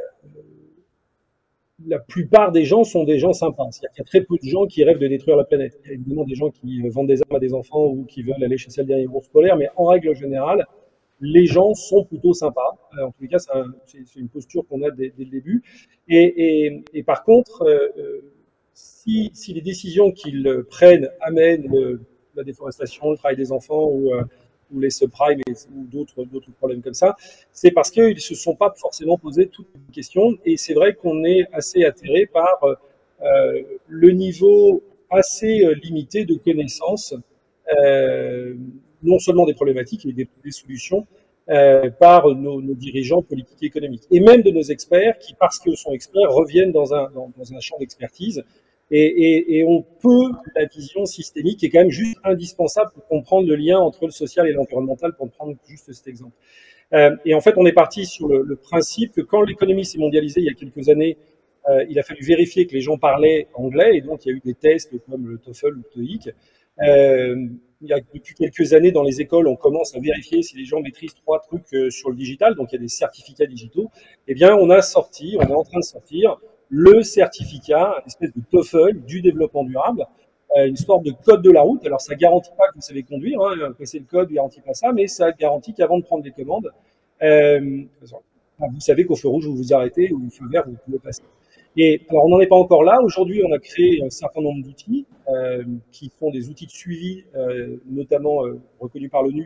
S6: la plupart des gens sont des gens sympas. C'est-à-dire qu'il y a très peu de gens qui rêvent de détruire la planète. Il y a évidemment des gens qui vendent des armes à des enfants ou qui veulent aller chasser le dernier ours polaire, mais en règle générale, les gens sont plutôt sympas. En tous les cas, c'est une posture qu'on a dès, dès le début. Et, et, et par contre, euh, Si, si les décisions qu'ils prennent amènent le, la déforestation, le travail des enfants ou, euh, ou les subprimes et, ou d'autres d'autres problèmes comme ça, c'est parce qu'ils ne se sont pas forcément posé toutes les questions. Et c'est vrai qu'on est assez atterré par euh, le niveau assez limité de connaissances, euh, non seulement des problématiques, mais des, des solutions, euh, par nos, nos dirigeants politiques et économiques. Et même de nos experts qui, parce qu'ils sont experts, reviennent dans un, dans, dans un champ d'expertise. Et, et, et on peut, la vision systémique est quand même juste indispensable pour comprendre le lien entre le social et l'environnemental, pour prendre juste cet exemple. Euh, et en fait, on est parti sur le, le principe que quand l'économie s'est mondialisée il y a quelques années, euh, il a fallu vérifier que les gens parlaient anglais, et donc il y a eu des tests comme le TOEFL ou le TOEIC. Euh, il y a, depuis quelques années, dans les écoles, on commence à vérifier si les gens maîtrisent trois trucs euh, sur le digital, donc il y a des certificats digitaux. Eh bien, on a sorti, on est en train de sortir le certificat, une espèce de TOEFL du développement durable, euh, une sorte de code de la route. Alors, ça garantit pas que vous savez conduire, hein, passer le code ne garantit pas ça, mais ça garantit qu'avant de prendre des commandes, euh, vous savez qu'au feu rouge, vous vous arrêtez, ou au feu vert, vous pouvez passer. Et alors, on n'en est pas encore là. Aujourd'hui, on a créé un certain nombre d'outils euh, qui sont des outils de suivi, euh, notamment euh, reconnus par l'ONU,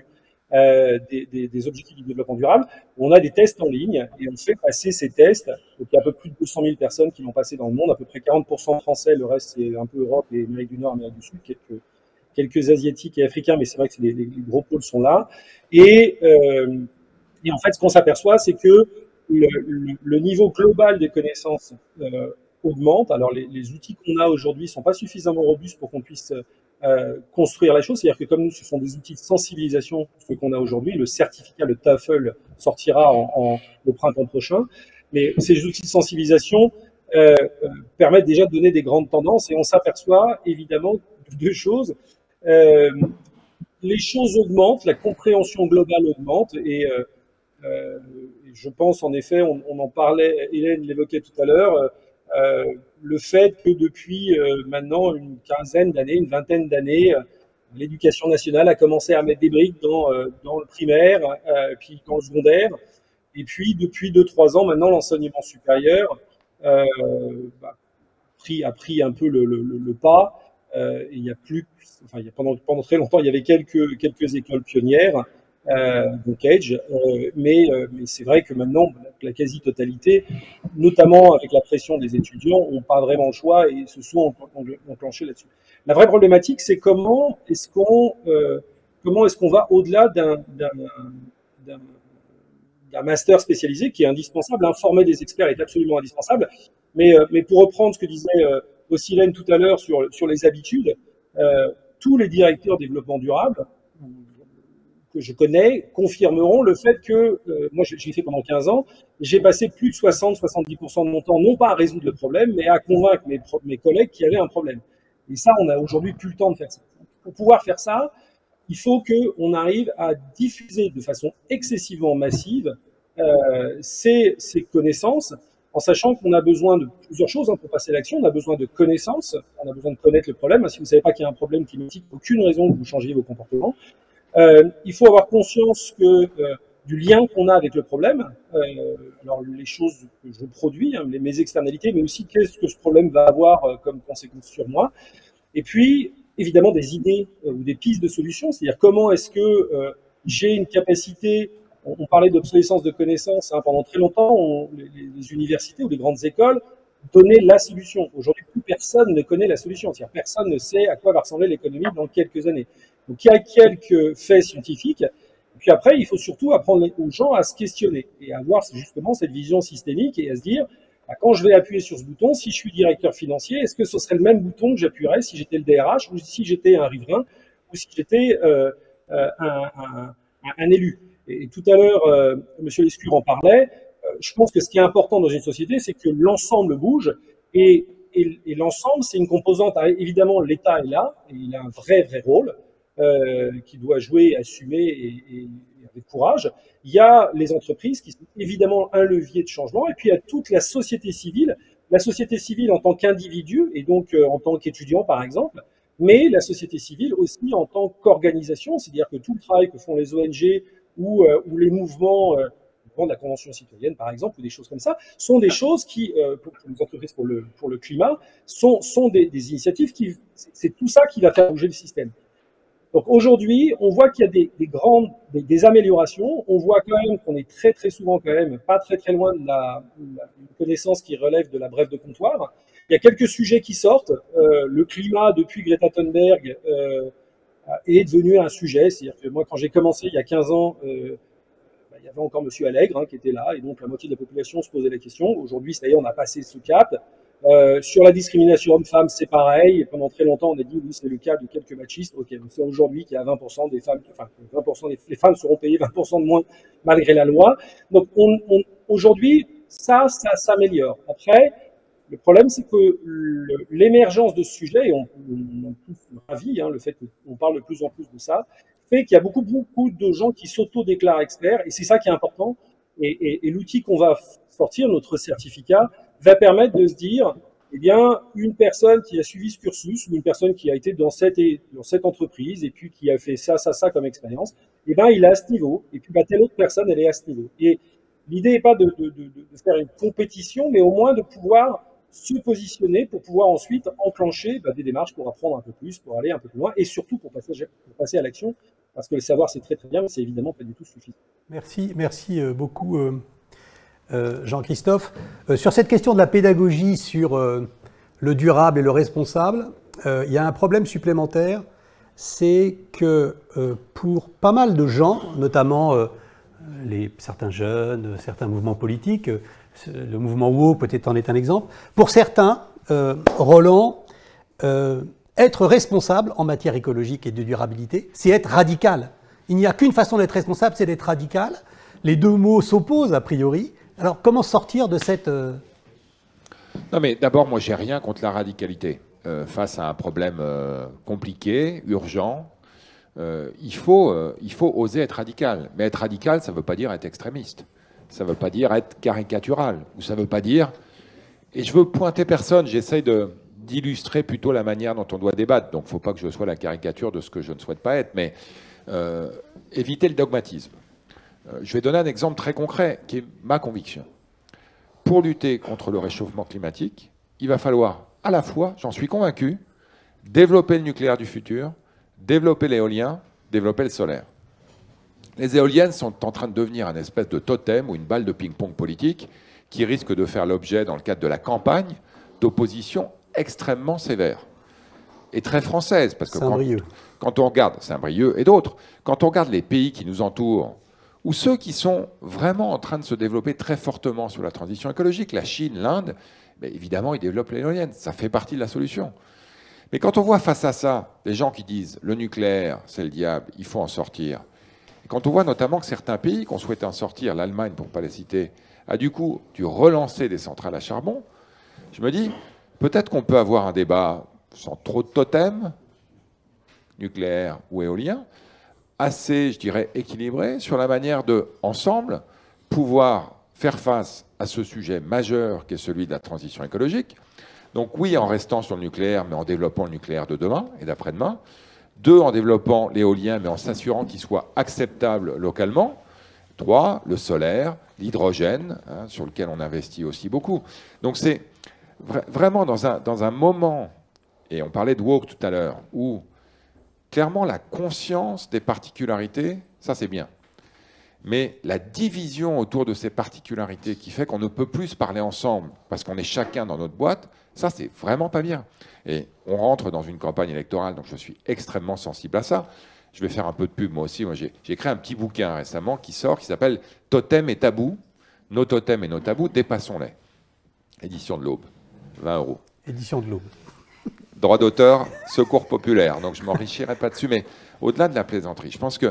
S6: euh, des, des, des objectifs du développement durable. On a des tests en ligne et on fait passer ces tests. Donc, il y a un peu plus de deux cent mille personnes qui l'ont passé dans le monde, à peu près quarante pour cent français, le reste c'est un peu Europe et Amérique du Nord, Amérique du Sud, quelques, quelques Asiatiques et Africains, mais c'est vrai que les, les, les gros pôles sont là. Et, euh, et en fait, ce qu'on s'aperçoit, c'est que le, le, le niveau global des connaissances euh, augmente. Alors, les, les outils qu'on a aujourd'hui ne sont pas suffisamment robustes pour qu'on puisse euh, construire la chose. C'est-à-dire que comme nous, ce sont des outils de sensibilisation, ce qu'on a aujourd'hui. Le certificat, le TOEFL, sortira en, en, au printemps prochain. Mais ces outils de sensibilisation euh, euh, permettent déjà de donner des grandes tendances. Et on s'aperçoit évidemment de deux choses. Euh, les choses augmentent, la compréhension globale augmente. Et euh, euh, je pense en effet, on, on en parlait, Hélène l'évoquait tout à l'heure, euh, le fait que depuis euh, maintenant une quinzaine d'années, une vingtaine d'années, euh, l'éducation nationale a commencé à mettre des briques dans, euh, dans le primaire, euh, puis dans le secondaire. Et puis, depuis deux trois ans, maintenant, l'enseignement supérieur euh, bah, pris, a pris un peu le, le, le pas. Euh, il y a plus, enfin, il y a pendant, pendant très longtemps, il y avait quelques, quelques écoles pionnières, euh, donc Edge, euh, mais, euh, mais c'est vrai que maintenant, la quasi-totalité, notamment avec la pression des étudiants, n'ont pas vraiment le choix et se sont enclenchés là-dessus. La vraie problématique, c'est comment est-ce qu'on euh, comment est-ce qu'on va au-delà d'un d'un d'un master spécialisé qui est indispensable. Informer des experts est absolument indispensable. Mais, euh, mais pour reprendre ce que disait euh, aussi Hélène tout à l'heure sur, sur les habitudes, euh, tous les directeurs développement durable que je connais confirmeront le fait que, euh, moi j'ai fait pendant quinze ans, j'ai passé plus de soixante à soixante-dix pour cent de mon temps, non pas à résoudre le problème, mais à convaincre mes, mes collègues qu'il y avait un problème. Et ça, on n'a aujourd'hui plus le temps de faire ça. Pour pouvoir faire ça, il faut qu'on arrive à diffuser de façon excessivement massive euh, ces, ces connaissances, en sachant qu'on a besoin de plusieurs choses hein, pour passer à l'action. On a besoin de connaissances, on a besoin de connaître le problème. Si vous ne savez pas qu'il y a un problème climatique, aucune raison que vous changiez vos comportements. Euh, il faut avoir conscience que, euh, du lien qu'on a avec le problème, euh, alors les choses que je produis, hein, les, mes externalités, mais aussi qu'est-ce que ce problème va avoir euh, comme conséquence sur moi. Et puis, évidemment, des idées euh, ou des pistes de solutions, c'est-à-dire comment est-ce que euh, j'ai une capacité, on, on parlait d'obsolescence de connaissances, hein, pendant très longtemps, on, les, les universités ou les grandes écoles donnaient la solution. Aujourd'hui, plus personne ne connaît la solution, c'est-à-dire personne ne sait à quoi va ressembler l'économie dans quelques années. Donc, il y a quelques faits scientifiques, et puis après, il faut surtout apprendre aux gens à se questionner et à avoir justement cette vision systémique et à se dire, bah, quand je vais appuyer sur ce bouton, si je suis directeur financier, est-ce que ce serait le même bouton que j'appuierais si j'étais le D R H ou si j'étais un riverain ou si j'étais euh, euh, un, un, un élu. Et, et tout à l'heure, euh, M. Lescure en parlait, euh, je pense que ce qui est important dans une société, c'est que l'ensemble bouge et, et, et l'ensemble, c'est une composante, évidemment, l'État est là, et il a un vrai, vrai rôle, Euh, qui doit jouer, assumer et, et, et avec courage. Il y a les entreprises qui sont évidemment un levier de changement, et puis il y a toute la société civile, la société civile en tant qu'individu et donc euh, en tant qu'étudiant par exemple, mais la société civile aussi en tant qu'organisation, c'est-à-dire que tout le travail que font les O N G ou, euh, ou les mouvements euh, de la Convention citoyenne par exemple, ou des choses comme ça, sont des choses qui, euh, pour, pour les entreprises pour le, pour le climat, sont, sont des, des initiatives qui, c'est tout ça qui va faire bouger le système. Donc aujourd'hui, on voit qu'il y a des, des grandes, des, des améliorations. On voit quand même qu'on est très très souvent quand même pas très très loin de la, la une connaissance qui relève de la brève de comptoir. Il y a quelques sujets qui sortent. Euh, le climat depuis Greta Thunberg euh, est devenu un sujet. C'est-à-dire que moi, quand j'ai commencé il y a quinze ans, euh, bah, il y avait encore Monsieur Allègre hein, qui était là, et donc la moitié de la population se posait la question. Aujourd'hui, ça y est, on a passé ce cap. Euh, sur la discrimination homme-femme, c'est pareil. Et pendant très longtemps, on a dit oui, c'est le cas de quelques machistes. Ok, c'est aujourd'hui qu'il y a vingt pour cent des femmes, enfin vingt pour cent des les femmes seront payées vingt pour cent de moins malgré la loi. Donc on, on, aujourd'hui, ça, ça s'améliore. Après, le problème, c'est que l'émergence de ce sujet, et on, on est tous ravis, hein, le fait qu'on parle de plus en plus de ça, fait qu'il y a beaucoup, beaucoup de gens qui s'auto-déclarent experts, et c'est ça qui est important. Et, et, et l'outil qu'on va sortir, notre certificat, va permettre de se dire, eh bien, une personne qui a suivi ce cursus, ou une personne qui a été dans cette, dans cette entreprise, et puis qui a fait ça, ça, ça comme expérience, eh bien, il est à ce niveau, et puis bah, telle autre personne, elle est à ce niveau. Et l'idée n'est pas de, de, de, de faire une compétition, mais au moins de pouvoir se positionner pour pouvoir ensuite enclencher bah, des démarches pour apprendre un peu plus, pour aller un peu plus loin, et surtout pour passer, pour passer à l'action Parce que le savoir, c'est très très bien, mais c'est évidemment pas du tout suffisant.
S1: Merci, merci beaucoup euh, euh, Jean-Christophe. Euh, sur cette question de la pédagogie sur euh, le durable et le responsable, euh, il y a un problème supplémentaire, c'est que euh, pour pas mal de gens, notamment euh, les, certains jeunes, certains mouvements politiques, euh, le mouvement woke peut-être en est un exemple, pour certains, euh, Roland, euh, être responsable en matière écologique et de durabilité, c'est être radical. Il n'y a qu'une façon d'être responsable, c'est d'être radical. Les deux mots s'opposent a priori. Alors comment sortir de cette... Euh...
S2: Non mais d'abord, moi j'ai rien contre la radicalité. Euh, face à un problème euh, compliqué, urgent, euh, il, faut, euh, il faut oser être radical. Mais être radical, ça ne veut pas dire être extrémiste. Ça ne veut pas dire être caricatural. Ou ça ne veut pas dire... Et je veux pointer personne, j'essaye de... d'illustrer plutôt la manière dont on doit débattre. Donc il ne faut pas que je sois la caricature de ce que je ne souhaite pas être, mais euh, éviter le dogmatisme. Euh, je vais donner un exemple très concret, qui est ma conviction. Pour lutter contre le réchauffement climatique, il va falloir à la fois, j'en suis convaincu, développer le nucléaire du futur, développer l'éolien, développer le solaire. Les éoliennes sont en train de devenir une espèce de totem ou une balle de ping-pong politique qui risque de faire l'objet, dans le cadre de la campagne, d'opposition extrêmement sévère et très française, parce que quand, quand on regarde, Saint-Brieuc et d'autres, quand on regarde les pays qui nous entourent, ou ceux qui sont vraiment en train de se développer très fortement sur la transition écologique, la Chine, l'Inde, ben évidemment, ils développent l'éolienne, ça fait partie de la solution. Mais quand on voit face à ça des gens qui disent le nucléaire, c'est le diable, il faut en sortir, et quand on voit notamment que certains pays qui ont souhaité en sortir, l'Allemagne pour ne pas les citer, a du coup dû relancer des centrales à charbon, je me dis, peut-être qu'on peut avoir un débat sans trop de totems, nucléaire ou éolien, assez, je dirais, équilibré sur la manière de, ensemble, pouvoir faire face à ce sujet majeur qui est celui de la transition écologique. Donc oui, en restant sur le nucléaire, mais en développant le nucléaire de demain et d'après-demain. Deux, en développant l'éolien, mais en s'assurant qu'il soit acceptable localement. Trois, le solaire, l'hydrogène, hein, sur lequel on investit aussi beaucoup. Donc c'est vraiment dans un, dans un moment, et on parlait de woke tout à l'heure, où clairement la conscience des particularités, ça c'est bien. Mais la division autour de ces particularités qui fait qu'on ne peut plus se parler ensemble parce qu'on est chacun dans notre boîte, ça c'est vraiment pas bien. Et on rentre dans une campagne électorale, donc je suis extrêmement sensible à ça. Je vais faire un peu de pub moi aussi. Moi, j'ai écrit un petit bouquin récemment qui sort, qui s'appelle « Totem et tabou, nos totems et nos tabous, dépassons-les ». Édition de l'Aube, vingt euros.
S1: Édition de l'Aube.
S2: Droit d'auteur, secours populaire. Donc je ne m'enrichirai pas dessus. Mais au-delà de la plaisanterie, je pense que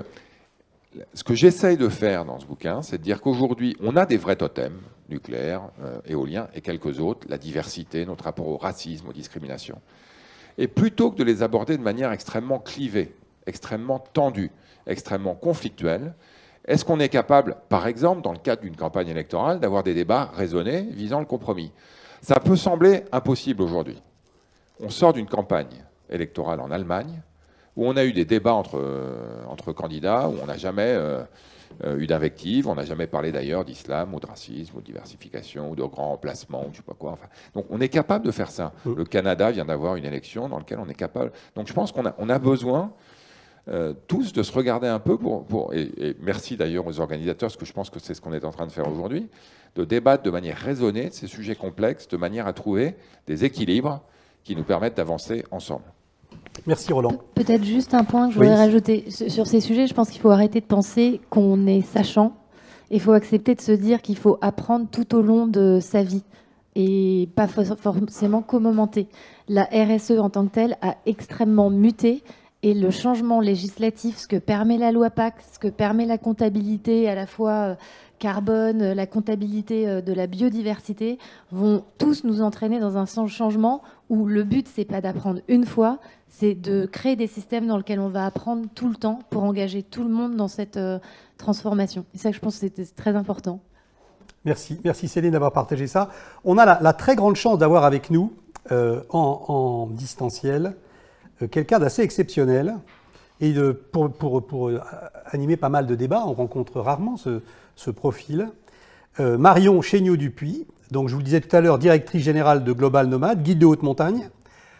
S2: ce que j'essaye de faire dans ce bouquin, c'est de dire qu'aujourd'hui, on a des vrais totems, nucléaires, euh, éoliens et quelques autres, la diversité, notre rapport au racisme, aux discriminations. Et plutôt que de les aborder de manière extrêmement clivée, extrêmement tendue, extrêmement conflictuelle, est-ce qu'on est capable, par exemple, dans le cadre d'une campagne électorale, d'avoir des débats raisonnés visant le compromis? Ça peut sembler impossible aujourd'hui. On sort d'une campagne électorale en Allemagne, où on a eu des débats entre, euh, entre candidats, où on n'a jamais euh, euh, eu d'invective, on n'a jamais parlé d'ailleurs d'islam ou de racisme ou de diversification ou de grands emplacements ou je sais pas quoi. Enfin, donc on est capable de faire ça. Le Canada vient d'avoir une élection dans laquelle on est capable. Donc je pense qu'on a, on a besoin euh, tous de se regarder un peu pour, pour et, et merci d'ailleurs aux organisateurs, parce que je pense que c'est ce qu'on est en train de faire aujourd'hui, de débattre de manière raisonnée de ces sujets complexes, de manière à trouver des équilibres qui nous permettent d'avancer ensemble.
S1: Merci Roland.
S5: Pe- Peut-être juste un point que je voudrais
S1: Oui.
S5: rajouter. Sur ces sujets, je pense qu'il faut arrêter de penser qu'on est sachant. Il faut accepter de se dire qu'il faut apprendre tout au long de sa vie et pas for- forcément qu'au moment T. La R S E en tant que telle a extrêmement muté et le changement législatif, ce que permet la loi Pacte, ce que permet la comptabilité à la fois euh, carbone, euh, la comptabilité euh, de la biodiversité, vont tous nous entraîner dans un sens changement où le but, c'est pas d'apprendre une fois, c'est de créer des systèmes dans lesquels on va apprendre tout le temps pour engager tout le monde dans cette euh, transformation. Et ça, je pense que c'est c'est très important.
S1: Merci, merci Céline d'avoir partagé ça. On a la, la très grande chance d'avoir avec nous, euh, en, en distanciel, euh, quelqu'un d'assez exceptionnel. Et de, pour, pour, pour euh, animer pas mal de débats, on rencontre rarement ce, ce profil. Euh, Marion Chéniaud-Dupuis, donc je vous le disais tout à l'heure, directrice générale de Global Nomade, guide de haute montagne,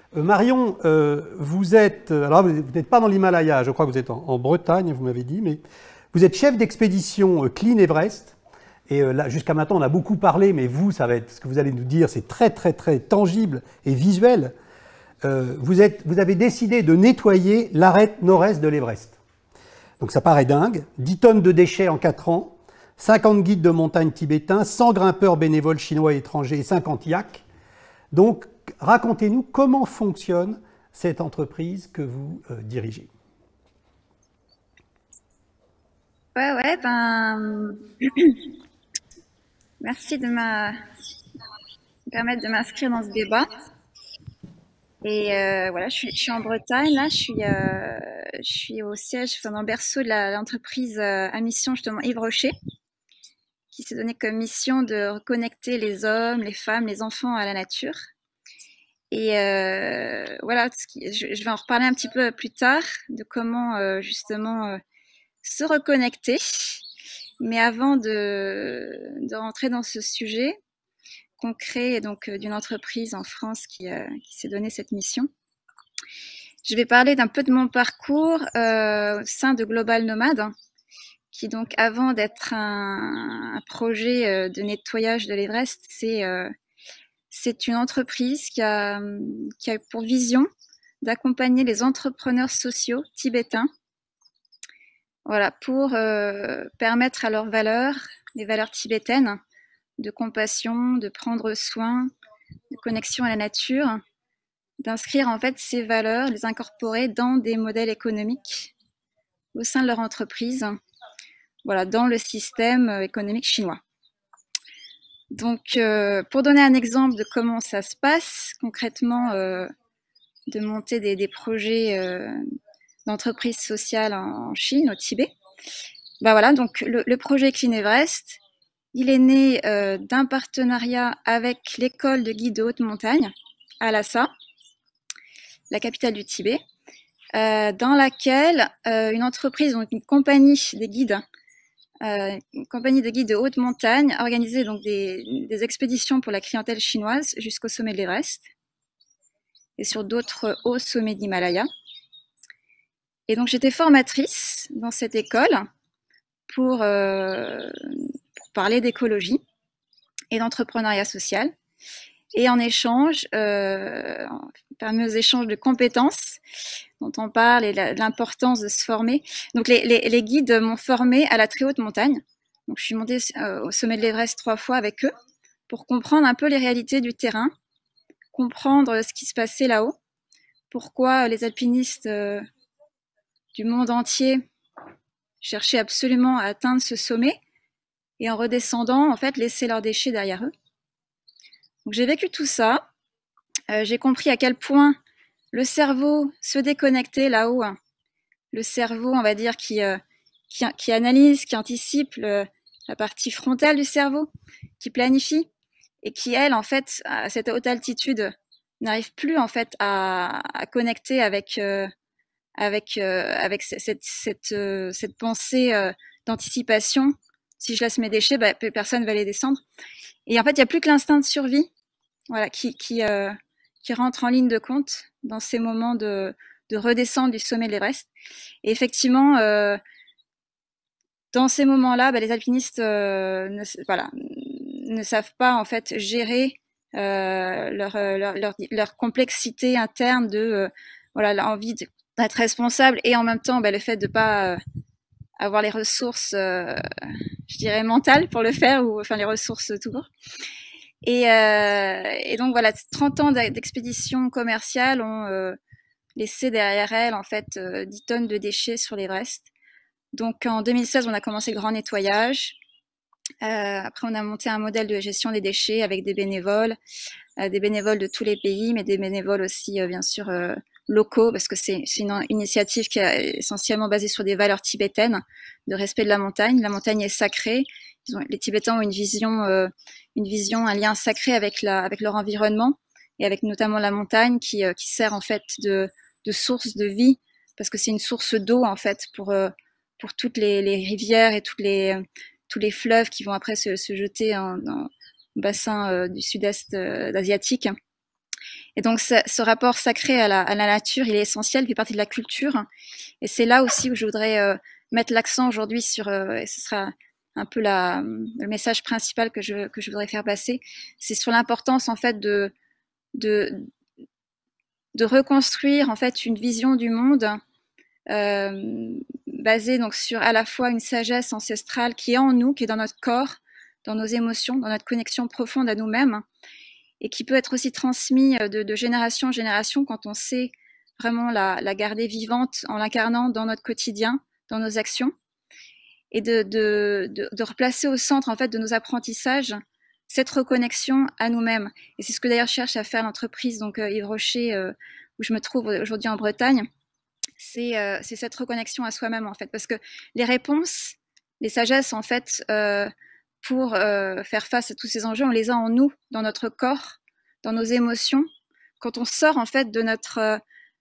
S1: Euh, Marion, euh, vous êtes, alors vous n'êtes pas dans l'Himalaya, je crois que vous êtes en, en Bretagne, vous m'avez dit, mais vous êtes chef d'expédition euh, Clean Everest. Et euh, là, jusqu'à maintenant, on a beaucoup parlé, mais vous, ça va être, ce que vous allez nous dire, c'est très, très, très tangible et visuel. Euh, vous, êtes, vous avez décidé de nettoyer l'arête nord-est de l'Everest. Donc ça paraît dingue. dix tonnes de déchets en quatre ans, cinquante guides de montagne tibétains, cent grimpeurs bénévoles chinois et étrangers et cinquante yaks. Donc, racontez-nous comment fonctionne cette entreprise que vous euh, dirigez.
S7: Ouais, ouais, ben... Merci de me permettre de m'inscrire dans ce débat. Et euh, voilà, je suis, je suis en Bretagne, là, je suis, euh, je suis au siège, enfin, dans le berceau de l'entreprise euh, à mission, justement, Yves Rocher, qui s'est donné comme mission de reconnecter les hommes, les femmes, les enfants à la nature. Et euh, voilà, je, je vais en reparler un petit peu plus tard, de comment, euh, justement, euh, se reconnecter. Mais avant de, de rentrer dans ce sujet concret donc d'une entreprise en France qui, euh, qui s'est donné cette mission, je vais parler d'un peu de mon parcours euh, au sein de Global Nomad, hein, qui donc avant d'être un, un projet euh, de nettoyage de l'Everest, c'est euh, c'est une entreprise qui a, qui a pour vision d'accompagner les entrepreneurs sociaux tibétains, voilà, pour euh, permettre à leurs valeurs, les valeurs tibétaines, de compassion, de prendre soin, de connexion à la nature, d'inscrire en fait ces valeurs, les incorporer dans des modèles économiques au sein de leur entreprise, voilà, dans le système économique chinois. Donc, euh, pour donner un exemple de comment ça se passe concrètement, euh, de monter des, des projets euh, d'entreprise sociale en Chine, au Tibet. Ben voilà, donc le, le projet Clean Everest, il est né euh, d'un partenariat avec l'école de guides de haute montagne à Lhasa, la capitale du Tibet, euh, dans laquelle euh, une entreprise, donc une compagnie des guides, euh, une compagnie de guides de haute montagne organisait donc des, des expéditions pour la clientèle chinoise jusqu'au sommet de l'Everest et sur d'autres hauts sommets d'Himalaya. Et donc j'étais formatrice dans cette école pour, euh, pour parler d'écologie et d'entrepreneuriat social. Et en échange, euh, fameux échange de compétences dont on parle et l'importance de se former. Donc les, les, les guides m'ont formée à la très haute montagne. Donc je suis montée euh, au sommet de l'Everest trois fois avec eux pour comprendre un peu les réalités du terrain, comprendre ce qui se passait là-haut, pourquoi les alpinistes euh, du monde entier cherchaient absolument à atteindre ce sommet et en redescendant, en fait, laisser leurs déchets derrière eux. Donc j'ai vécu tout ça. Euh, j'ai compris à quel point le cerveau se déconnectait là-haut. Hein. Le cerveau, on va dire, qui, euh, qui, qui analyse, qui anticipe le, la partie frontale du cerveau, qui planifie et qui, elle, en fait, à cette haute altitude, n'arrive plus, en fait, à, à connecter avec, euh, avec, euh, avec cette, cette, euh, cette pensée euh, d'anticipation. Si je laisse mes déchets, bah, personne ne va les descendre. Et en fait, il n'y a plus que l'instinct de survie, voilà, qui, qui, euh, qui rentre en ligne de compte dans ces moments de, de redescendre du sommet de l'Everest. Et effectivement, euh, dans ces moments-là, bah, les alpinistes euh, ne, voilà, ne savent pas en fait gérer euh, leur, leur, leur, leur complexité interne de euh, voilà, l'envie d'être responsable et en même temps bah, le fait de ne pas euh, avoir les ressources, euh, je dirais, mentales pour le faire, ou enfin les ressources tout court. Et, euh, et donc voilà, trente ans d'expédition commerciale ont euh, laissé derrière elles en fait euh, dix tonnes de déchets sur l'Everest. Donc en deux mille seize, on a commencé le grand nettoyage. Euh, après, on a monté un modèle de gestion des déchets avec des bénévoles, euh, des bénévoles de tous les pays, mais des bénévoles aussi, euh, bien sûr, euh, locaux, parce que c'est une initiative qui est essentiellement basée sur des valeurs tibétaines, de respect de la montagne. La montagne est sacrée. Ils ont, les Tibétains ont une vision, euh, une vision, un lien sacré avec, la, avec leur environnement et avec notamment la montagne qui, euh, qui sert en fait de, de source de vie, parce que c'est une source d'eau en fait pour, euh, pour toutes les, les rivières et toutes les, tous les fleuves qui vont après se, se jeter en, en bassin euh, du sud-est euh, asiatique. Et donc, ce, ce rapport sacré à la, à la nature, il est essentiel, il fait partie de la culture. Et c'est là aussi où je voudrais euh, mettre l'accent aujourd'hui sur, euh, et ce sera un peu la, le message principal que je, que je voudrais faire passer, c'est sur l'importance en fait de, de, de reconstruire en fait une vision du monde euh, basée donc sur à la fois une sagesse ancestrale qui est en nous, qui est dans notre corps, dans nos émotions, dans notre connexion profonde à nous-mêmes, et qui peut être aussi transmis de, de génération en génération quand on sait vraiment la, la garder vivante en l'incarnant dans notre quotidien, dans nos actions, et de, de, de, de replacer au centre en fait de nos apprentissages cette reconnexion à nous-mêmes. Et c'est ce que d'ailleurs cherche à faire l'entreprise donc euh, Yves Rocher, euh, où je me trouve aujourd'hui en Bretagne. C'est euh, c'est cette reconnexion à soi-même en fait, parce que les réponses, les sagesses en fait, euh, pour euh, faire face à tous ces enjeux, on les a en nous, dans notre corps, dans nos émotions. Quand on sort en fait de notre euh,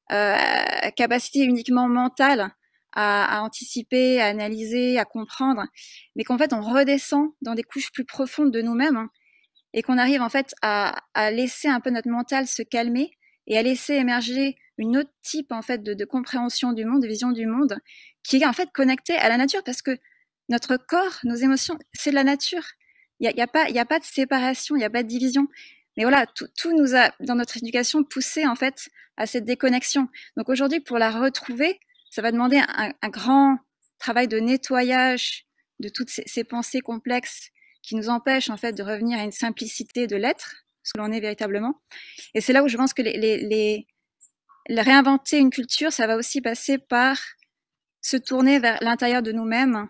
S7: euh, capacité uniquement mentale à, à anticiper, à analyser, à comprendre, mais qu'en fait on redescend dans des couches plus profondes de nous-mêmes, hein, et qu'on arrive en fait à, à laisser un peu notre mental se calmer et à laisser émerger une autre type en fait de, de compréhension du monde, de vision du monde, qui est en fait connectée à la nature, parce que notre corps, nos émotions, c'est de la nature. Il n'y a, y a, pas, y a pas de séparation, il n'y a pas de division. Mais voilà, tout, tout nous a, dans notre éducation, poussé en fait à cette déconnexion. Donc aujourd'hui, pour la retrouver, ça va demander un, un grand travail de nettoyage de toutes ces, ces pensées complexes qui nous empêchent en fait de revenir à une simplicité de l'être, ce que l'on est véritablement. Et c'est là où je pense que les, les, les, les réinventer une culture, ça va aussi passer par se tourner vers l'intérieur de nous-mêmes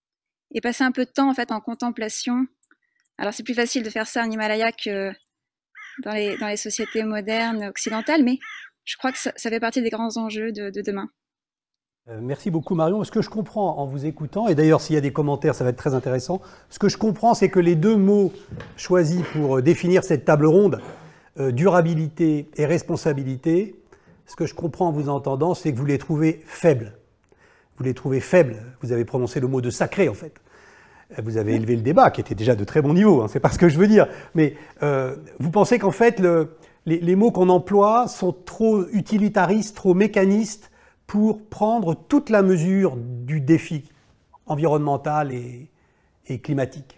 S7: et passer un peu de temps en fait en contemplation. Alors c'est plus facile de faire ça en Himalaya que dans les, dans les sociétés modernes occidentales, mais je crois que ça, ça fait partie des grands enjeux de, de demain.
S1: Euh, merci beaucoup Marion. Ce que je comprends en vous écoutant, et d'ailleurs s'il y a des commentaires ça va être très intéressant, ce que je comprends c'est que les deux mots choisis pour définir cette table ronde, euh, durabilité et responsabilité, ce que je comprends en vous entendant c'est que vous les trouvez faibles. Vous les trouvez faibles, vous avez prononcé le mot de sacré en fait. Vous avez élevé le débat, qui était déjà de très bon niveau, hein, c'est pas ce que je veux dire. Mais euh, vous pensez qu'en fait, le, les, les mots qu'on emploie sont trop utilitaristes, trop mécanistes pour prendre toute la mesure du défi environnemental et, et climatique.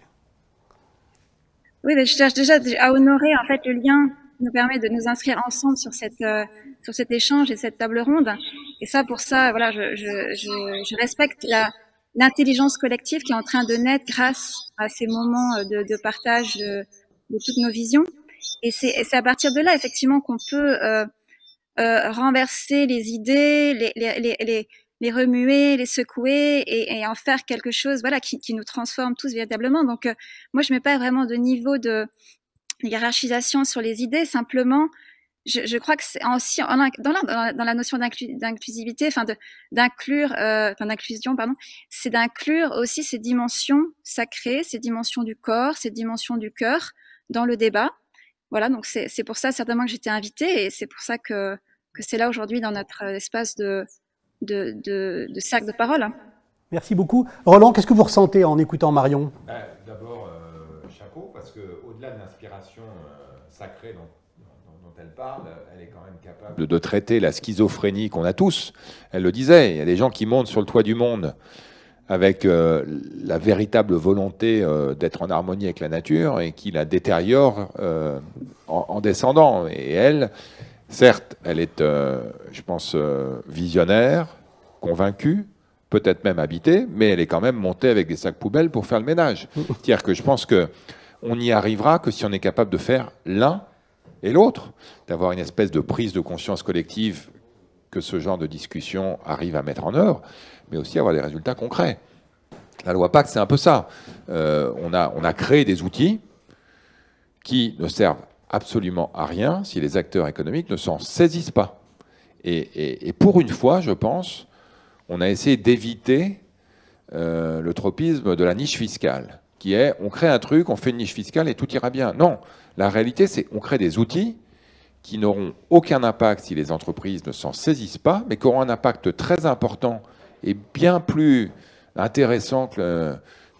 S7: Oui, mais je cherche déjà à honorer en fait le lien qui nous permet de nous inscrire ensemble sur cette euh, sur cet échange et cette table ronde. Et ça, pour ça, voilà, je je je, je respecte la l'intelligence collective qui est en train de naître grâce à ces moments de, de partage de, de toutes nos visions. Et c'est à partir de là, effectivement, qu'on peut euh, euh, renverser les idées, les, les, les, les, les remuer, les secouer et, et en faire quelque chose, voilà, qui, qui nous transforme tous véritablement. Donc, euh, moi, je mets pas vraiment de niveau de hiérarchisation sur les idées, simplement. Je, je crois que c'est aussi dans la, dans la, dans la notion d'inclusivité, enfin de d'inclure, euh, enfin d'inclusion, pardon, c'est d'inclure aussi ces dimensions sacrées, ces dimensions du corps, ces dimensions du cœur dans le débat. Voilà, donc c'est c'est pour ça certainement que j'étais invitée et c'est pour ça que que c'est là aujourd'hui dans notre espace de de, de de cercle de parole.
S1: Merci beaucoup, Roland. Qu'est-ce que vous ressentez en écoutant Marion?
S2: Ben, d'abord, euh, chapeau, parce que au-delà de l'inspiration euh, sacrée, donc elle parle, elle est quand même capable de, de traiter la schizophrénie qu'on a tous. Elle le disait, il y a des gens qui montent sur le toit du monde avec euh, la véritable volonté euh, d'être en harmonie avec la nature et qui la détériore euh, en, en descendant. Et elle, certes, elle est, euh, je pense, euh, visionnaire, convaincue, peut-être même habitée, mais elle est quand même montée avec des sacs poubelles pour faire le ménage. C'est-à-dire que je pense qu'on n'y arrivera que si on est capable de faire l'un et l'autre, d'avoir une espèce de prise de conscience collective que ce genre de discussion arrive à mettre en œuvre, mais aussi avoir des résultats concrets. La loi Pacte, c'est un peu ça. Euh, on a, on a créé des outils qui ne servent absolument à rien si les acteurs économiques ne s'en saisissent pas. Et, et, et pour une fois, je pense, on a essayé d'éviter euh, le tropisme de la niche fiscale, qui est, on crée un truc, on fait une niche fiscale et tout ira bien. Non. La réalité, c'est qu'on crée des outils qui n'auront aucun impact si les entreprises ne s'en saisissent pas, mais qui auront un impact très important et bien plus intéressant qu'une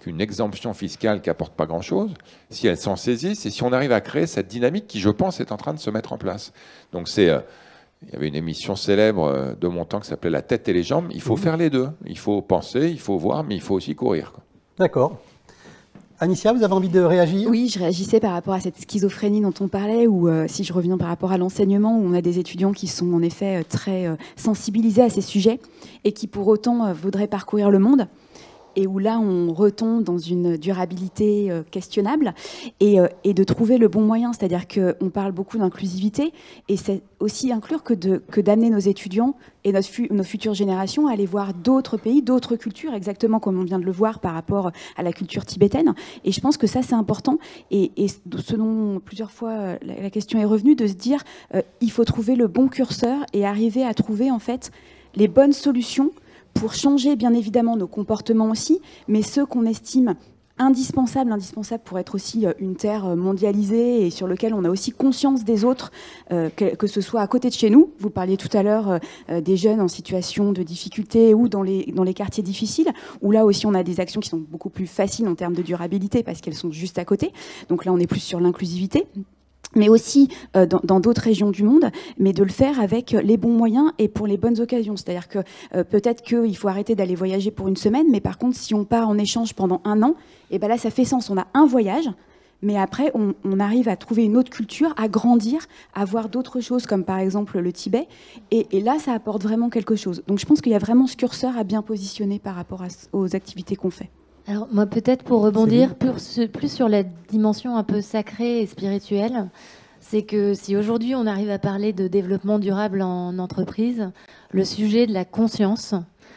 S2: une exemption fiscale qui apporte pas grand-chose, si elles s'en saisissent et si on arrive à créer cette dynamique qui, je pense, est en train de se mettre en place. Donc c'est... Euh, il y avait une émission célèbre de mon temps qui s'appelait La tête et les jambes. Il faut mmh. faire les deux. Il faut penser, il faut voir, mais il faut aussi courir.
S1: D'accord. Anicia, vous avez envie de réagir?
S3: Oui, je réagissais par rapport à cette schizophrénie dont on parlait, ou euh, si je reviens par rapport à l'enseignement, où on a des étudiants qui sont en effet très euh, sensibilisés à ces sujets et qui pour autant euh, voudraient parcourir le monde. Et où là, on retombe dans une durabilité euh, questionnable et, euh, et de trouver le bon moyen. C'est-à-dire qu'on parle beaucoup d'inclusivité et c'est aussi inclure que, de, que d'amener nos étudiants et notre fu- nos futures générations à aller voir d'autres pays, d'autres cultures, exactement comme on vient de le voir par rapport à la culture tibétaine. Et je pense que ça, c'est important. Et, et ce dont plusieurs fois la, la question est revenue, de se dire euh, il faut trouver le bon curseur et arriver à trouver en fait les bonnes solutions pour changer bien évidemment nos comportements aussi, mais ceux qu'on estime indispensables, indispensables pour être aussi une terre mondialisée et sur lequel on a aussi conscience des autres, euh, que, que ce soit à côté de chez nous. Vous parliez tout à l'heure euh, des jeunes en situation de difficulté ou dans les, dans les quartiers difficiles, où là aussi on a des actions qui sont beaucoup plus faciles en termes de durabilité parce qu'elles sont juste à côté. Donc là on est plus sur l'inclusivité, mais aussi euh, dans, dans d'autres régions du monde, mais de le faire avec les bons moyens et pour les bonnes occasions. C'est-à-dire que euh, peut-être qu'il faut arrêter d'aller voyager pour une semaine, mais par contre, si on part en échange pendant un an, et ben là, ça fait sens. On a un voyage, mais après, on, on arrive à trouver une autre culture, à grandir, à voir d'autres choses, comme par exemple le Tibet, et, et là, ça apporte vraiment quelque chose. Donc je pense qu'il y a vraiment ce curseur à bien positionner par rapport à, aux activités qu'on fait.
S5: Alors moi peut-être pour rebondir plus, plus sur la dimension un peu sacrée et spirituelle, c'est que si aujourd'hui on arrive à parler de développement durable en entreprise, le sujet de la conscience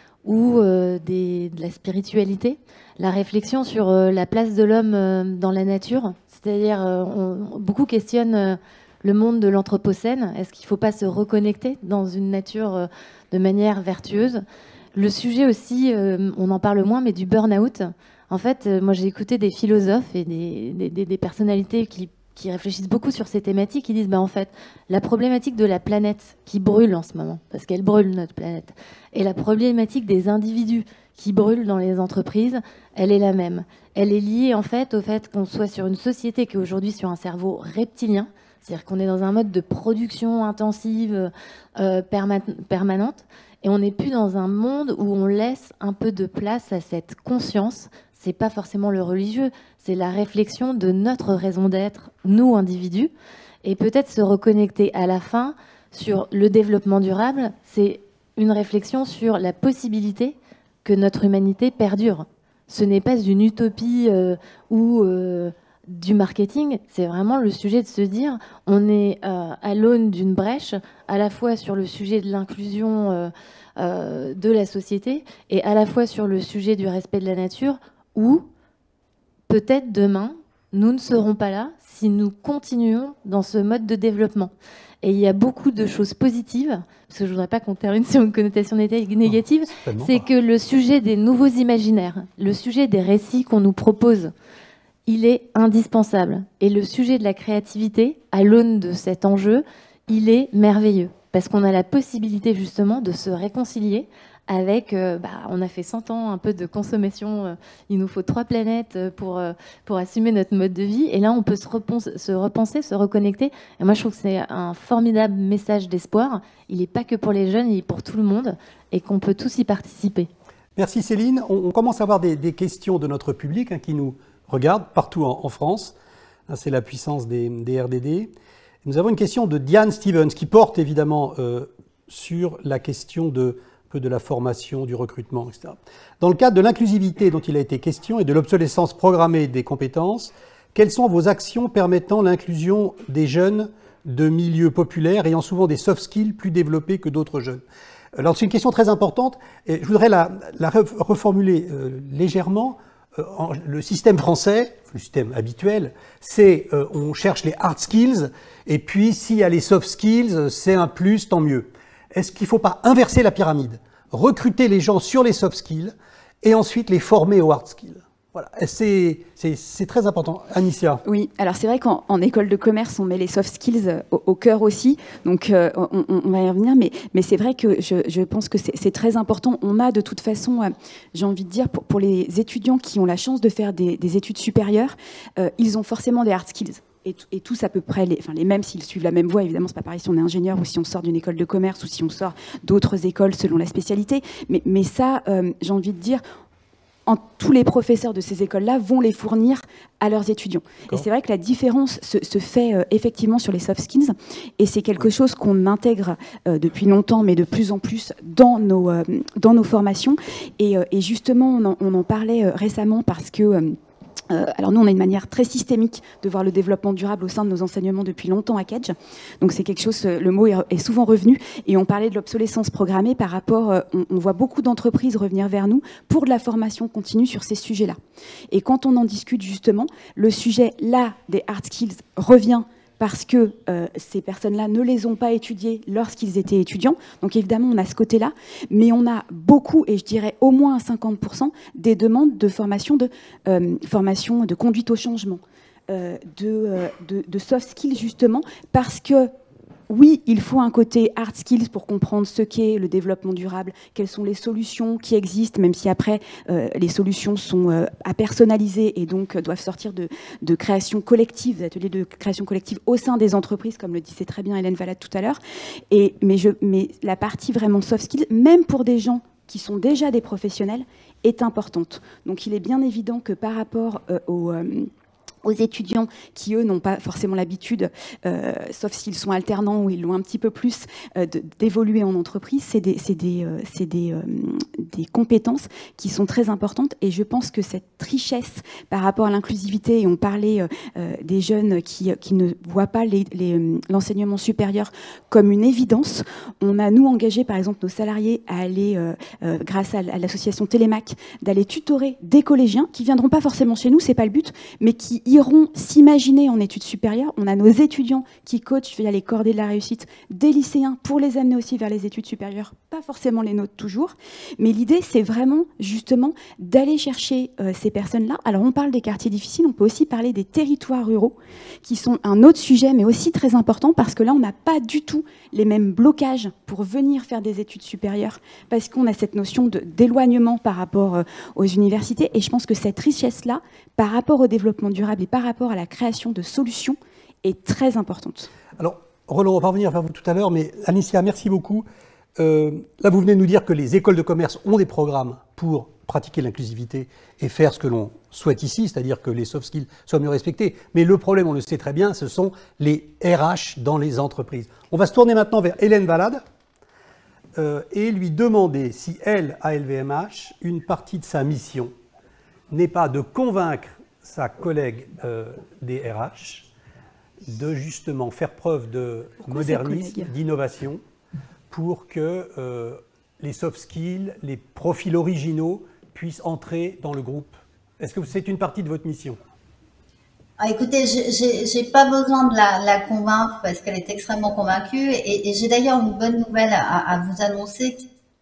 S5: ou euh, des, de la spiritualité, la réflexion sur euh, la place de l'homme euh, dans la nature, c'est-à-dire euh, on, beaucoup questionnent euh, le monde de l'anthropocène, est-ce qu'il ne faut pas se reconnecter dans une nature euh, de manière vertueuse ? Le sujet aussi, euh, on en parle moins, mais du burn-out. En fait, euh, moi j'ai écouté des philosophes et des, des, des personnalités qui, qui réfléchissent beaucoup sur ces thématiques, qui disent, bah, en fait, la problématique de la planète qui brûle en ce moment, parce qu'elle brûle notre planète, et la problématique des individus qui brûlent dans les entreprises, elle est la même. Elle est liée en fait au fait qu'on soit sur une société qui est aujourd'hui sur un cerveau reptilien, c'est-à-dire qu'on est dans un mode de production intensive euh, perma- permanente, et on n'est plus dans un monde où on laisse un peu de place à cette conscience. C'est pas forcément le religieux, c'est la réflexion de notre raison d'être, nous individus, et peut-être se reconnecter à la fin sur le développement durable. C'est une réflexion sur la possibilité que notre humanité perdure. Ce n'est pas une utopie euh, ou euh, du marketing, c'est vraiment le sujet de se dire on est euh, à l'aune d'une brèche, à la fois sur le sujet de l'inclusion euh, euh, de la société et à la fois sur le sujet du respect de la nature, où peut-être demain, nous ne serons pas là si nous continuons dans ce mode de développement. Et il y a beaucoup de choses positives, parce que je ne voudrais pas qu'on termine sur une connotation négative, oh, c'est que le sujet des nouveaux imaginaires, le sujet des récits qu'on nous propose, il est indispensable. Et le sujet de la créativité, à l'aune de cet enjeu, il est merveilleux. Parce qu'on a la possibilité justement de se réconcilier avec, euh, bah, on a fait cent ans un peu de consommation, euh, il nous faut trois planètes pour, euh, pour assumer notre mode de vie. Et là, on peut se, repenser, se repenser, se reconnecter. Et moi, je trouve que c'est un formidable message d'espoir. Il n'est pas que pour les jeunes, il est pour tout le monde et qu'on peut tous y participer.
S1: Merci Céline. On, on commence à avoir des, des questions de notre public hein, qui nous regarde partout en, en France. C'est la puissance des, des R D D. Nous avons une question de Diane Stevens qui porte évidemment euh, sur la question de, peu de la formation, du recrutement, et cetera. Dans le cadre de l'inclusivité dont il a été question et de l'obsolescence programmée des compétences, quelles sont vos actions permettant l'inclusion des jeunes de milieux populaires ayant souvent des soft skills plus développés que d'autres jeunes ? Alors c'est une question très importante et je voudrais la, la reformuler euh, légèrement. Le système français, le système habituel, c'est euh, on cherche les hard skills et puis s'il y a les soft skills, c'est un plus, tant mieux. Est-ce qu'il ne faut pas inverser la pyramide, recruter les gens sur les soft skills et ensuite les former aux hard skills? Voilà, c'est très important. Anicia.
S3: Oui, alors c'est vrai qu'en en école de commerce, on met les soft skills au, au cœur aussi, donc euh, on, on va y revenir, mais, mais c'est vrai que je, je pense que c'est très important. On a de toute façon, euh, j'ai envie de dire, pour, pour les étudiants qui ont la chance de faire des, des études supérieures, euh, ils ont forcément des hard skills. Et, et tous à peu près, les, enfin les mêmes s'ils suivent la même voie, évidemment c'est pas pareil si on est ingénieur ou si on sort d'une école de commerce ou si on sort d'autres écoles selon la spécialité, mais, mais ça, euh, j'ai envie de dire, en, tous les professeurs de ces écoles-là vont les fournir à leurs étudiants. Et c'est vrai que la différence se, se fait euh, effectivement sur les soft skills, et c'est quelque chose qu'on intègre euh, depuis longtemps, mais de plus en plus dans nos, euh, dans nos formations. Et, euh, et justement, on en, on en parlait euh, récemment parce que... Euh, Euh, alors nous, on a une manière très systémique de voir le développement durable au sein de nos enseignements depuis longtemps à Kedge. Donc c'est quelque chose, le mot est, est souvent revenu. Et on parlait de l'obsolescence programmée par rapport, euh, on, on voit beaucoup d'entreprises revenir vers nous pour de la formation continue sur ces sujets-là. Et quand on en discute justement, le sujet là des hard skills revient parce que euh, ces personnes-là ne les ont pas étudiées lorsqu'ils étaient étudiants. Donc évidemment, on a ce côté-là, mais on a beaucoup, et je dirais au moins cinquante pour cent, des demandes de formation de, euh, formation de conduite au changement, euh, de, euh, de, de soft skills justement, parce que oui, il faut un côté hard skills pour comprendre ce qu'est le développement durable, quelles sont les solutions qui existent, même si après, euh, les solutions sont euh, à personnaliser et donc euh, doivent sortir de, de création collective, d'ateliers de création collective au sein des entreprises, comme le disait très bien Hélène Valade tout à l'heure. Et mais, je, mais la partie vraiment soft skills, même pour des gens qui sont déjà des professionnels, est importante. Donc il est bien évident que par rapport euh, aux... Euh, aux étudiants qui, eux, n'ont pas forcément l'habitude, euh, sauf s'ils sont alternants ou ils l'ont un petit peu plus, euh, d'évoluer en entreprise, c'est des, des, euh, des, euh, des compétences qui sont très importantes. Et je pense que cette richesse par rapport à l'inclusivité, et on parlait euh, des jeunes qui, qui ne voient pas l'enseignement supérieur comme une évidence, on a, nous, engagé, par exemple, nos salariés à aller, euh, euh, grâce à, à l'association Télémac, d'aller tutorer des collégiens qui ne viendront pas forcément chez nous, c'est pas le but, mais qui iront s'imaginer en études supérieures. On a nos étudiants qui coachent via les cordées de la réussite des lycéens pour les amener aussi vers les études supérieures, pas forcément les nôtres toujours, mais l'idée c'est vraiment justement d'aller chercher euh, ces personnes-là. Alors on parle des quartiers difficiles, on peut aussi parler des territoires ruraux qui sont un autre sujet mais aussi très important parce que là on n'a pas du tout les mêmes blocages pour venir faire des études supérieures parce qu'on a cette notion d'éloignement par rapport euh, aux universités, et je pense que cette richesse-là par rapport au développement durable et par rapport à la création de solutions est très importante.
S1: Alors, Roland, on va revenir vers vous tout à l'heure, mais Anicia, merci beaucoup. Euh, là, vous venez de nous dire que les écoles de commerce ont des programmes pour pratiquer l'inclusivité et faire ce que l'on souhaite ici, c'est-à-dire que les soft skills soient mieux respectés. Mais le problème, on le sait très bien, ce sont les R H dans les entreprises. On va se tourner maintenant vers Hélène Valade euh, et lui demander si elle, à L V M H, une partie de sa mission n'est pas de convaincre sa collègue euh, des R H de justement faire preuve de Pourquoi modernisme, d'innovation pour que euh, les soft skills, les profils originaux puissent entrer dans le groupe. Est-ce que c'est une partie de votre mission?
S4: Ah, écoutez, j'ai pas besoin de la, la convaincre parce qu'elle est extrêmement convaincue, et, et j'ai d'ailleurs une bonne nouvelle à, à vous annoncer.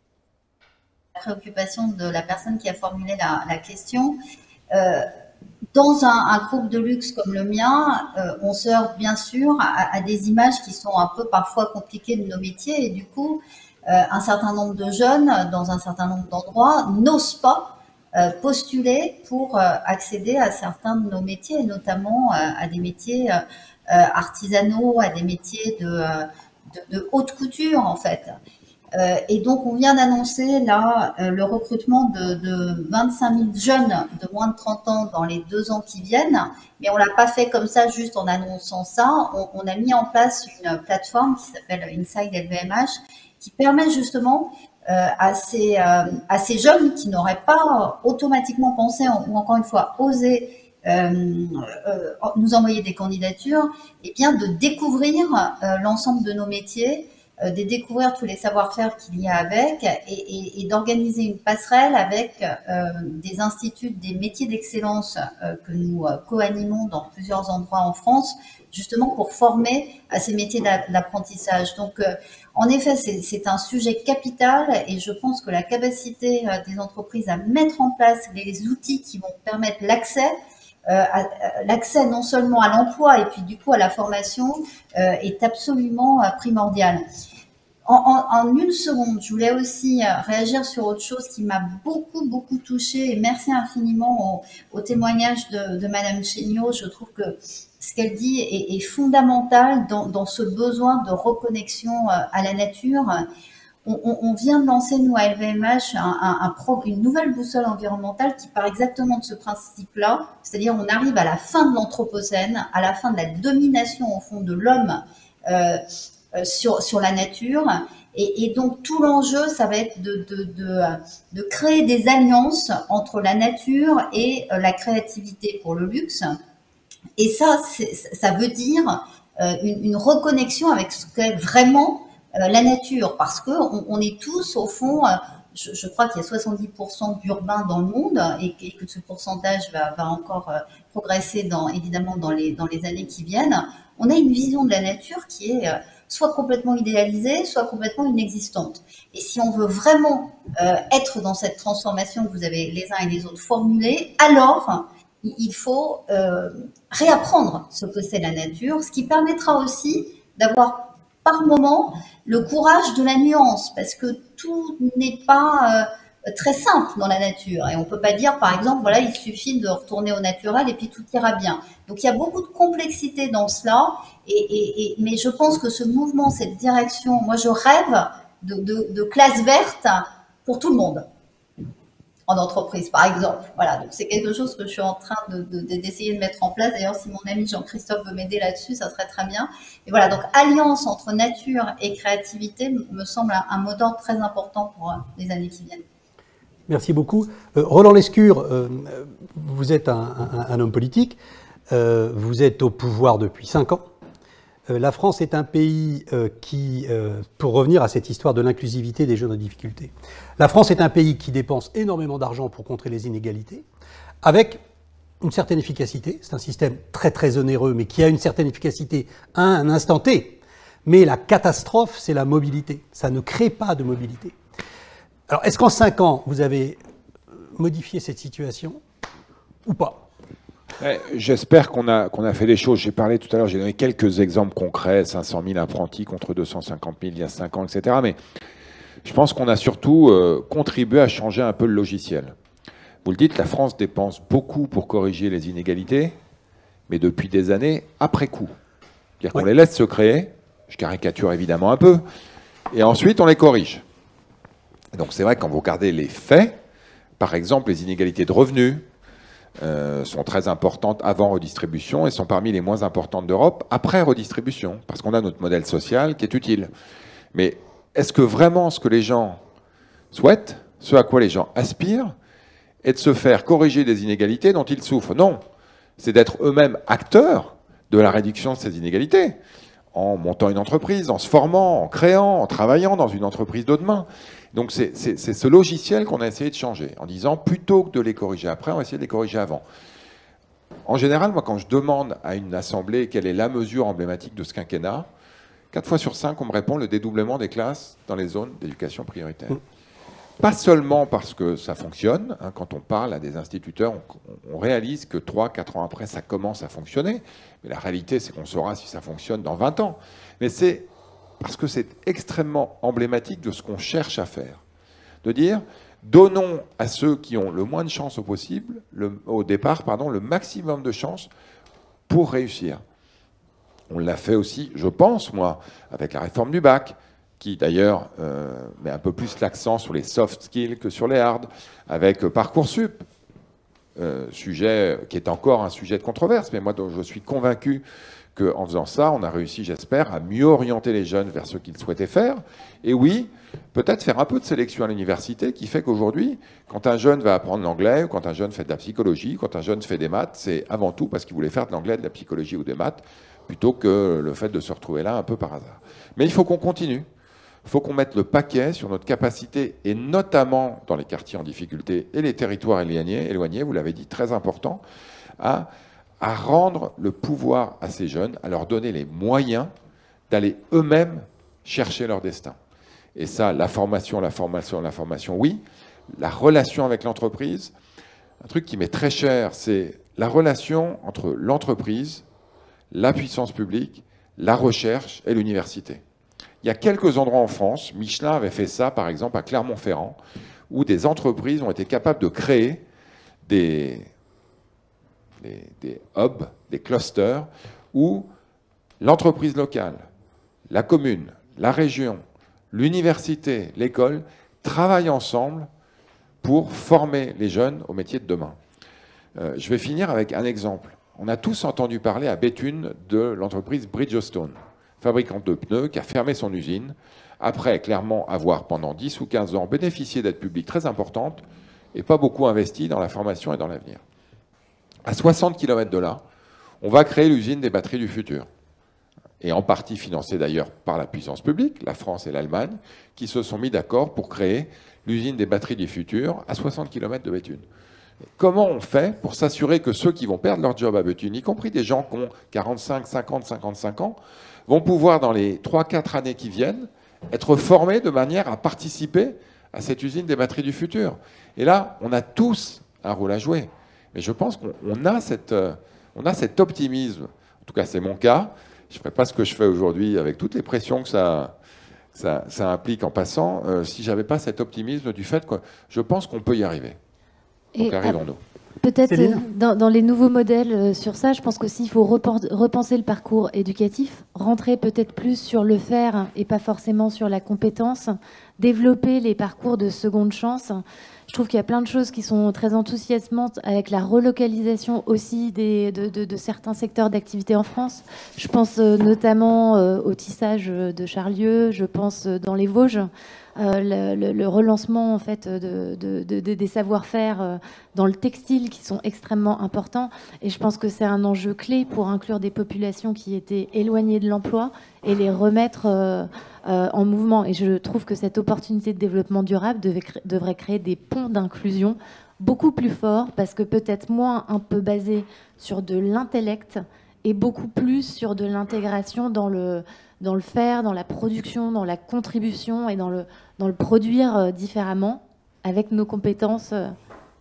S4: La préoccupation de la personne qui a formulé la, la question. Euh, Dans un, un groupe de luxe comme le mien, euh, on se heurte bien sûr à, à des images qui sont un peu parfois compliquées de nos métiers, et du coup, euh, un certain nombre de jeunes, dans un certain nombre d'endroits, n'osent pas euh, postuler pour euh, accéder à certains de nos métiers, notamment euh, à des métiers euh, artisanaux, à des métiers de, de, de haute couture en fait. Euh, et donc, on vient d'annoncer là euh, le recrutement de, de vingt-cinq mille jeunes de moins de trente ans dans les deux ans qui viennent. Mais on l'a pas fait comme ça, juste en annonçant ça. On, on a mis en place une plateforme qui s'appelle Inside L V M H, qui permet justement euh, à, ces, euh, à ces jeunes qui n'auraient pas automatiquement pensé, ou encore une fois osé, Euh, euh, nous envoyer des candidatures, et bien de découvrir euh, l'ensemble de nos métiers, euh, de découvrir tous les savoir-faire qu'il y a avec et, et, et d'organiser une passerelle avec euh, des instituts des métiers d'excellence euh, que nous euh, co-animons dans plusieurs endroits en France, justement pour former à ces métiers d'apprentissage. Donc, euh, en effet, c'est un sujet capital et je pense que la capacité euh, des entreprises à mettre en place les outils qui vont permettre l'accès, euh, l'accès non seulement à l'emploi et puis du coup à la formation euh, est absolument euh, primordial. En, en, en une seconde, je voulais aussi réagir sur autre chose qui m'a beaucoup, beaucoup touchée et merci infiniment au, au témoignage de, de Madame Chéniaud. Je trouve que ce qu'elle dit est, est fondamental dans, dans ce besoin de reconnexion à la nature. On, on, on vient de lancer, nous, à L V M H, un, un, un pro, une nouvelle boussole environnementale qui part exactement de ce principe-là. C'est-à-dire, on arrive à la fin de l'Anthropocène, à la fin de la domination, au fond, de l'homme euh, sur, sur la nature. Et, et donc, tout l'enjeu, ça va être de, de, de, de créer des alliances entre la nature et la créativité pour le luxe. Et ça, ça veut dire euh, une, une reconnexion avec ce qu'est vraiment euh, la nature, parce que on, on est tous, au fond, euh, je, je crois qu'il y a soixante-dix pour cent d'urbains dans le monde et, et que ce pourcentage va, va encore euh, progresser, dans, évidemment, dans les, dans les années qui viennent. On a une vision de la nature qui est euh, soit complètement idéalisée, soit complètement inexistante. Et si on veut vraiment euh, être dans cette transformation que vous avez les uns et les autres formulée, alors il faut euh, réapprendre ce que c'est la nature, ce qui permettra aussi d'avoir par moment le courage de la nuance, parce que tout n'est pas euh, très simple dans la nature. Et on ne peut pas dire, par exemple, voilà, il suffit de retourner au naturel et puis tout ira bien. Donc il y a beaucoup de complexité dans cela, et, et, et, mais je pense que ce mouvement, cette direction, moi je rêve de, de, de classe verte pour tout le monde. En entreprise, par exemple. Voilà, donc c'est quelque chose que je suis en train de, de, d'essayer de mettre en place. D'ailleurs, si mon ami Jean-Christophe veut m'aider là-dessus, ça serait très bien. Et voilà, donc alliance entre nature et créativité me semble un, un mot d'ordre très important pour les années qui viennent.
S1: Merci beaucoup. Euh, Roland Lescure, euh, vous êtes un, un, un homme politique, euh, vous êtes au pouvoir depuis cinq ans. Euh, la France est un pays euh, qui, euh, pour revenir à cette histoire de l'inclusivité des jeunes en difficulté, la France est un pays qui dépense énormément d'argent pour contrer les inégalités, avec une certaine efficacité. C'est un système très très onéreux, mais qui a une certaine efficacité à un instant T. Mais la catastrophe, c'est la mobilité. Ça ne crée pas de mobilité. Alors, est-ce qu'en cinq ans, vous avez modifié cette situation ou pas ?
S2: J'espère qu'on a, qu'on a fait des choses. J'ai parlé tout à l'heure, j'ai donné quelques exemples concrets, cinq cent mille apprentis contre deux cent cinquante mille il y a cinq ans, et cetera. Mais je pense qu'on a surtout euh, contribué à changer un peu le logiciel. Vous le dites, la France dépense beaucoup pour corriger les inégalités, mais depuis des années, après coup. C'est-à-dire qu'on oui. les laisse se créer, je caricature évidemment un peu, et ensuite on les corrige. Donc c'est vrai que quand vous regardez les faits, par exemple les inégalités de revenus, Euh, sont très importantes avant redistribution et sont parmi les moins importantes d'Europe après redistribution, parce qu'on a notre modèle social qui est utile. Mais est-ce que vraiment ce que les gens souhaitent, ce à quoi les gens aspirent, est de se faire corriger des inégalités dont ils souffrent? Non, c'est d'être eux-mêmes acteurs de la réduction de ces inégalités, en montant une entreprise, en se formant, en créant, en travaillant dans une entreprise de demain. Donc c'est ce logiciel qu'on a essayé de changer, en disant plutôt que de les corriger après, on va essayer de les corriger avant. En général, moi, quand je demande à une assemblée quelle est la mesure emblématique de ce quinquennat, quatre fois sur cinq, on me répond le dédoublement des classes dans les zones d'éducation prioritaire. Pas seulement parce que ça fonctionne, hein, quand on parle à des instituteurs, on, on réalise que trois, quatre ans après, ça commence à fonctionner. Mais la réalité, c'est qu'on saura si ça fonctionne dans vingt ans. Mais c'est parce que c'est extrêmement emblématique de ce qu'on cherche à faire. De dire, donnons à ceux qui ont le moins de chances au possible, le, au départ, pardon, le maximum de chances pour réussir. On l'a fait aussi, je pense, moi, avec la réforme du bac, qui d'ailleurs euh, met un peu plus l'accent sur les soft skills que sur les hard, avec Parcoursup, euh, sujet qui est encore un sujet de controverse, mais moi je suis convaincu qu'en faisant ça, on a réussi, j'espère, à mieux orienter les jeunes vers ce qu'ils souhaitaient faire. Et oui, peut-être faire un peu de sélection à l'université, qui fait qu'aujourd'hui, quand un jeune va apprendre l'anglais, ou quand un jeune fait de la psychologie, quand un jeune fait des maths, c'est avant tout parce qu'il voulait faire de l'anglais, de la psychologie ou des maths, plutôt que le fait de se retrouver là un peu par hasard. Mais il faut qu'on continue. Il faut qu'on mette le paquet sur notre capacité, et notamment dans les quartiers en difficulté et les territoires éloignés, éloignés vous l'avez dit, très important, à, à rendre le pouvoir à ces jeunes, à leur donner les moyens d'aller eux-mêmes chercher leur destin. Et ça, la formation, la formation, la formation, oui. La relation avec l'entreprise, un truc qui m'est très cher, c'est la relation entre l'entreprise, la puissance publique, la recherche et l'université. Il y a quelques endroits en France, Michelin avait fait ça par exemple à Clermont-Ferrand, où des entreprises ont été capables de créer des, des, des hubs, des clusters, où l'entreprise locale, la commune, la région, l'université, l'école travaillent ensemble pour former les jeunes au métier de demain. Euh, je vais finir avec un exemple. On a tous entendu parler à Béthune de l'entreprise Bridgestone, fabricante de pneus, qui a fermé son usine, après clairement avoir pendant dix ou quinze ans bénéficié d'aides publiques très importantes et pas beaucoup investi dans la formation et dans l'avenir. À soixante kilomètres de là, on va créer l'usine des batteries du futur, et en partie financée d'ailleurs par la puissance publique, la France et l'Allemagne, qui se sont mis d'accord pour créer l'usine des batteries du futur à soixante kilomètres de Béthune. Comment on fait pour s'assurer que ceux qui vont perdre leur job à Béthune, y compris des gens qui ont quarante-cinq, cinquante, cinquante-cinq ans, vont pouvoir, dans les trois quatre années qui viennent, être formés de manière à participer à cette usine des batteries du futur. Et là, on a tous un rôle à jouer. Mais je pense qu'on a, cette, on a cet optimisme. En tout cas, c'est mon cas. Je ne ferai pas ce que je fais aujourd'hui avec toutes les pressions que ça, ça, ça implique en passant, euh, si je n'avais pas cet optimisme du fait que je pense qu'on peut y arriver. Donc, arrivons-nous.
S5: Peut-être dans, dans les nouveaux modèles euh, sur ça, je pense qu'aussi il faut repenser le parcours éducatif, rentrer peut-être plus sur le faire et pas forcément sur la compétence, développer les parcours de seconde chance. Je trouve qu'il y a plein de choses qui sont très enthousiasmantes avec la relocalisation aussi des, de, de, de certains secteurs d'activité en France. Je pense euh, notamment euh, au tissage de Charlieu, je pense euh, dans les Vosges. Euh, le, le, le relancement en fait de, de, de, de, des savoir-faire euh, dans le textile qui sont extrêmement importants, et je pense que c'est un enjeu clé pour inclure des populations qui étaient éloignées de l'emploi et les remettre euh, euh, en mouvement. Et je trouve que cette opportunité de développement durable devait, devrait créer des ponts d'inclusion beaucoup plus forts, parce que peut-être moins un peu basés sur de l'intellect et beaucoup plus sur de l'intégration dans le dans le faire, dans la production, dans la contribution et dans le, dans le produire euh, différemment avec nos compétences. Euh.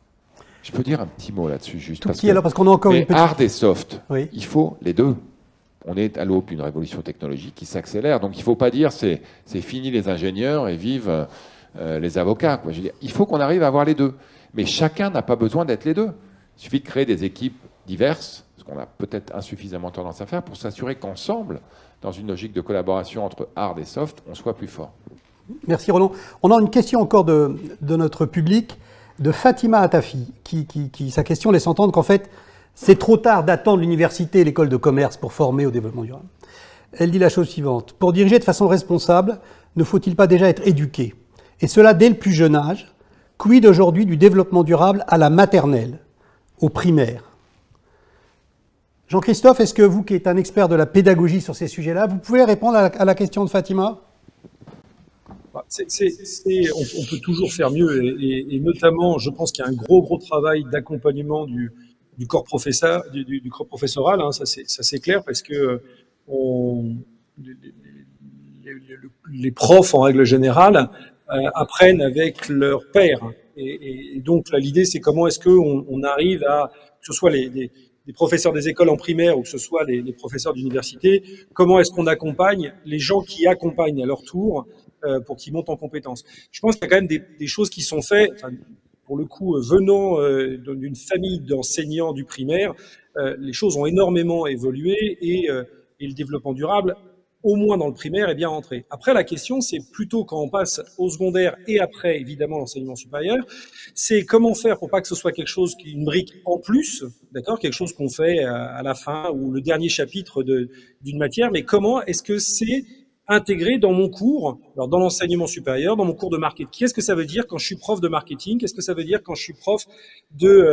S2: Je peux dire un petit mot là-dessus, juste.
S1: Tout
S2: parce
S1: petit,
S2: que,
S1: alors, parce qu'on a encore une petite...
S2: hard et soft,
S1: oui. Il
S2: faut les deux. On est à l'aube d'une révolution technologique qui s'accélère, donc il ne faut pas dire c'est c'est fini les ingénieurs et vive euh, les avocats. Quoi. Je veux dire, il faut qu'on arrive à avoir les deux. Mais chacun n'a pas besoin d'être les deux. Il suffit de créer des équipes diverses, ce qu'on a peut-être insuffisamment tendance à faire, pour s'assurer qu'ensemble, dans une logique de collaboration entre hard et soft, on soit plus fort.
S1: Merci Roland. On a une question encore de, de notre public, de Fatima Atafi, qui, qui, qui sa question laisse entendre qu'en fait, c'est trop tard d'attendre l'université et l'école de commerce pour former au développement durable. Elle dit la chose suivante: pour diriger de façon responsable, ne faut-il pas déjà être éduqué? Et cela dès le plus jeune âge. Quid aujourd'hui du développement durable à la maternelle, au primaire? Jean-Christophe, est-ce que vous, qui êtes un expert de la pédagogie sur ces sujets-là, vous pouvez répondre à la, à la question de Fatima?
S6: c'est, c'est, c'est, on, on peut toujours faire mieux, et, et, et notamment, je pense qu'il y a un gros, gros travail d'accompagnement du, du corps professeur, du, du, du corps professoral, hein, ça, c'est, ça c'est clair, parce que on, les, les, les, les profs, en règle générale, euh, apprennent avec leurs pairs. Et, et, et donc, là, l'idée, c'est comment est-ce qu'on on arrive à, que ce soit les, les les professeurs des écoles en primaire ou que ce soit les, les professeurs d'université, comment est-ce qu'on accompagne les gens qui accompagnent à leur tour euh, pour qu'ils montent en compétences. Je pense qu'il y a quand même des, des choses qui sont faites, enfin, pour le coup, venant euh, d'une famille d'enseignants du primaire, euh, les choses ont énormément évolué et, euh, et le développement durable, au moins dans le primaire, est bien rentré. Après, la question, c'est plutôt quand on passe au secondaire et après, évidemment, l'enseignement supérieur, c'est comment faire pour pas que ce soit quelque chose, qui une brique en plus, d'accord, quelque chose qu'on fait à la fin ou le dernier chapitre de, d'une matière, mais comment est-ce que c'est intégré dans mon cours, alors dans l'enseignement supérieur, dans mon cours de marketing? Qu'est-ce que ça veut dire quand je suis prof de marketing? Qu'est-ce que ça veut dire quand je suis prof de, euh,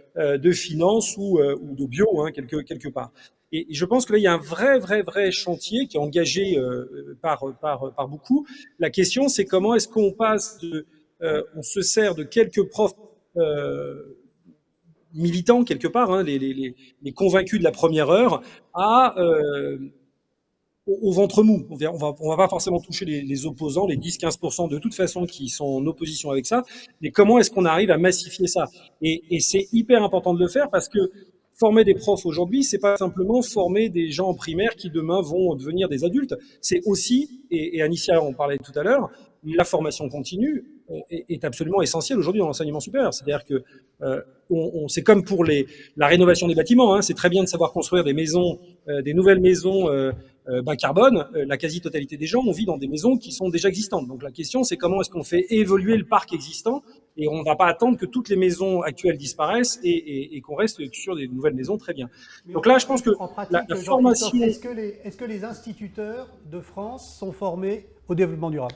S6: euh, de finance ou, euh, ou de bio, hein, quelque, quelque part. Et je pense que là, il y a un vrai, vrai, vrai chantier qui est engagé euh, par, par, par beaucoup. La question, c'est comment est-ce qu'on passe de, euh, on se sert de quelques profs euh, militants quelque part, hein, les, les, les convaincus de la première heure, à euh, au, au ventre mou. On va, on va, on va pas forcément toucher les, les opposants, les dix à quinze pour cent de toute façon qui sont en opposition avec ça. Mais comment est-ce qu'on arrive à massifier ça? Et, et c'est hyper important de le faire parce que former des profs aujourd'hui, c'est pas simplement former des gens en primaire qui demain vont devenir des adultes. C'est aussi, et, et Anicia en parlait tout à l'heure, la formation continue est, est absolument essentielle aujourd'hui dans l'enseignement supérieur. C'est-à-dire que euh, on, on, c'est comme pour les, la rénovation des bâtiments. Hein, c'est très bien de savoir construire des maisons, euh, des nouvelles maisons euh, euh, bas carbone. Euh, la quasi-totalité des gens, on vit dans des maisons qui sont déjà existantes. Donc la question, c'est comment est-ce qu'on fait évoluer le parc existant, et on ne va pas attendre que toutes les maisons actuelles disparaissent et, et, et qu'on reste sur des nouvelles maisons. Très bien. Donc là, je pense que
S1: pratique,
S6: la, la formation...
S1: Est-ce que, les, est-ce que les instituteurs de France sont formés au développement durable?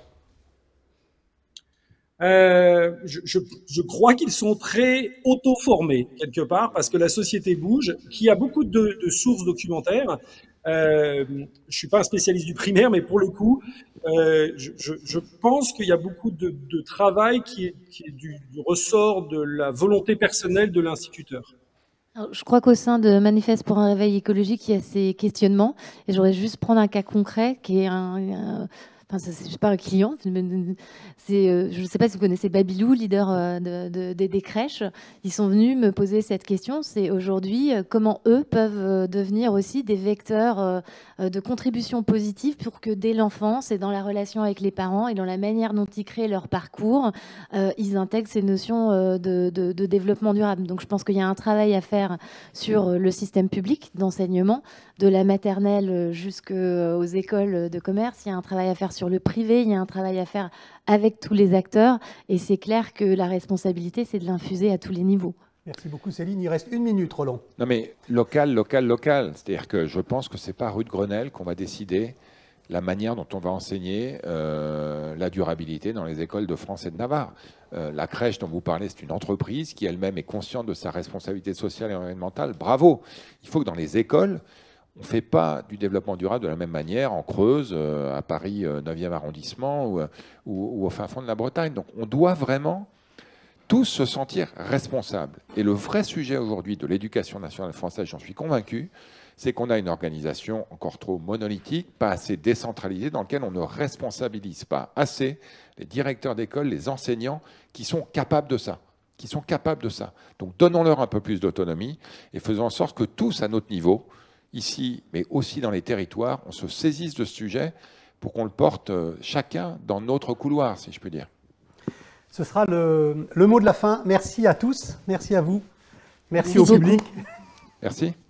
S6: Euh, je, je, je crois qu'ils sont très auto-formés quelque part parce que la société bouge, qu'il y a beaucoup de, de sources documentaires. Euh, je suis pas un spécialiste du primaire, mais pour le coup, euh, je, je, je pense qu'il y a beaucoup de, de travail qui est, qui est du, du ressort de la volonté personnelle de l'instituteur.
S5: Alors, je crois qu'au sein de Manifeste pour un réveil écologique, il y a ces questionnements. Et j'aurais juste prendre un cas concret qui est un... un Enfin, je ne suis pas un client. C'est, euh, je ne sais pas si vous connaissez Babylou, leader euh, de, de, de, des crèches. Ils sont venus me poser cette question. C'est aujourd'hui euh, comment eux peuvent euh, devenir aussi des vecteurs euh, de contribution positive pour que dès l'enfance et dans la relation avec les parents et dans la manière dont ils créent leur parcours, euh, ils intègrent ces notions euh, de, de, de développement durable. Donc je pense qu'il y a un travail à faire sur le système public d'enseignement, de la maternelle jusqu'aux écoles de commerce. Il y a un travail à faire sur le privé, il y a un travail à faire avec tous les acteurs. Et c'est clair que la responsabilité, c'est de l'infuser à tous les niveaux.
S1: Merci beaucoup Céline. Il reste une minute, Roland.
S2: Non mais local, local, local. C'est-à-dire que je pense que ce n'est pas rue de Grenelle qu'on va décider la manière dont on va enseigner euh, la durabilité dans les écoles de France et de Navarre. Euh, la crèche dont vous parlez, c'est une entreprise qui elle-même est consciente de sa responsabilité sociale et environnementale. Bravo. Il faut que dans les écoles, on ne fait pas du développement durable de la même manière en Creuse, euh, à Paris euh, neuvième arrondissement ou, ou, ou au fin fond de la Bretagne. Donc on doit vraiment tous se sentir responsables. Et le vrai sujet aujourd'hui de l'éducation nationale française, j'en suis convaincu, c'est qu'on a une organisation encore trop monolithique, pas assez décentralisée, dans laquelle on ne responsabilise pas assez les directeurs d'école, les enseignants qui sont capables de ça. qui sont capables de ça. Donc donnons-leur un peu plus d'autonomie et faisons en sorte que tous, à notre niveau, ici, mais aussi dans les territoires, on se saisisse de ce sujet pour qu'on le porte euh, chacun dans notre couloir, si je peux dire. Ce
S1: sera le, le mot de la fin. Merci à tous, merci à vous, merci, merci
S2: au
S1: beaucoup. Public.
S2: Merci.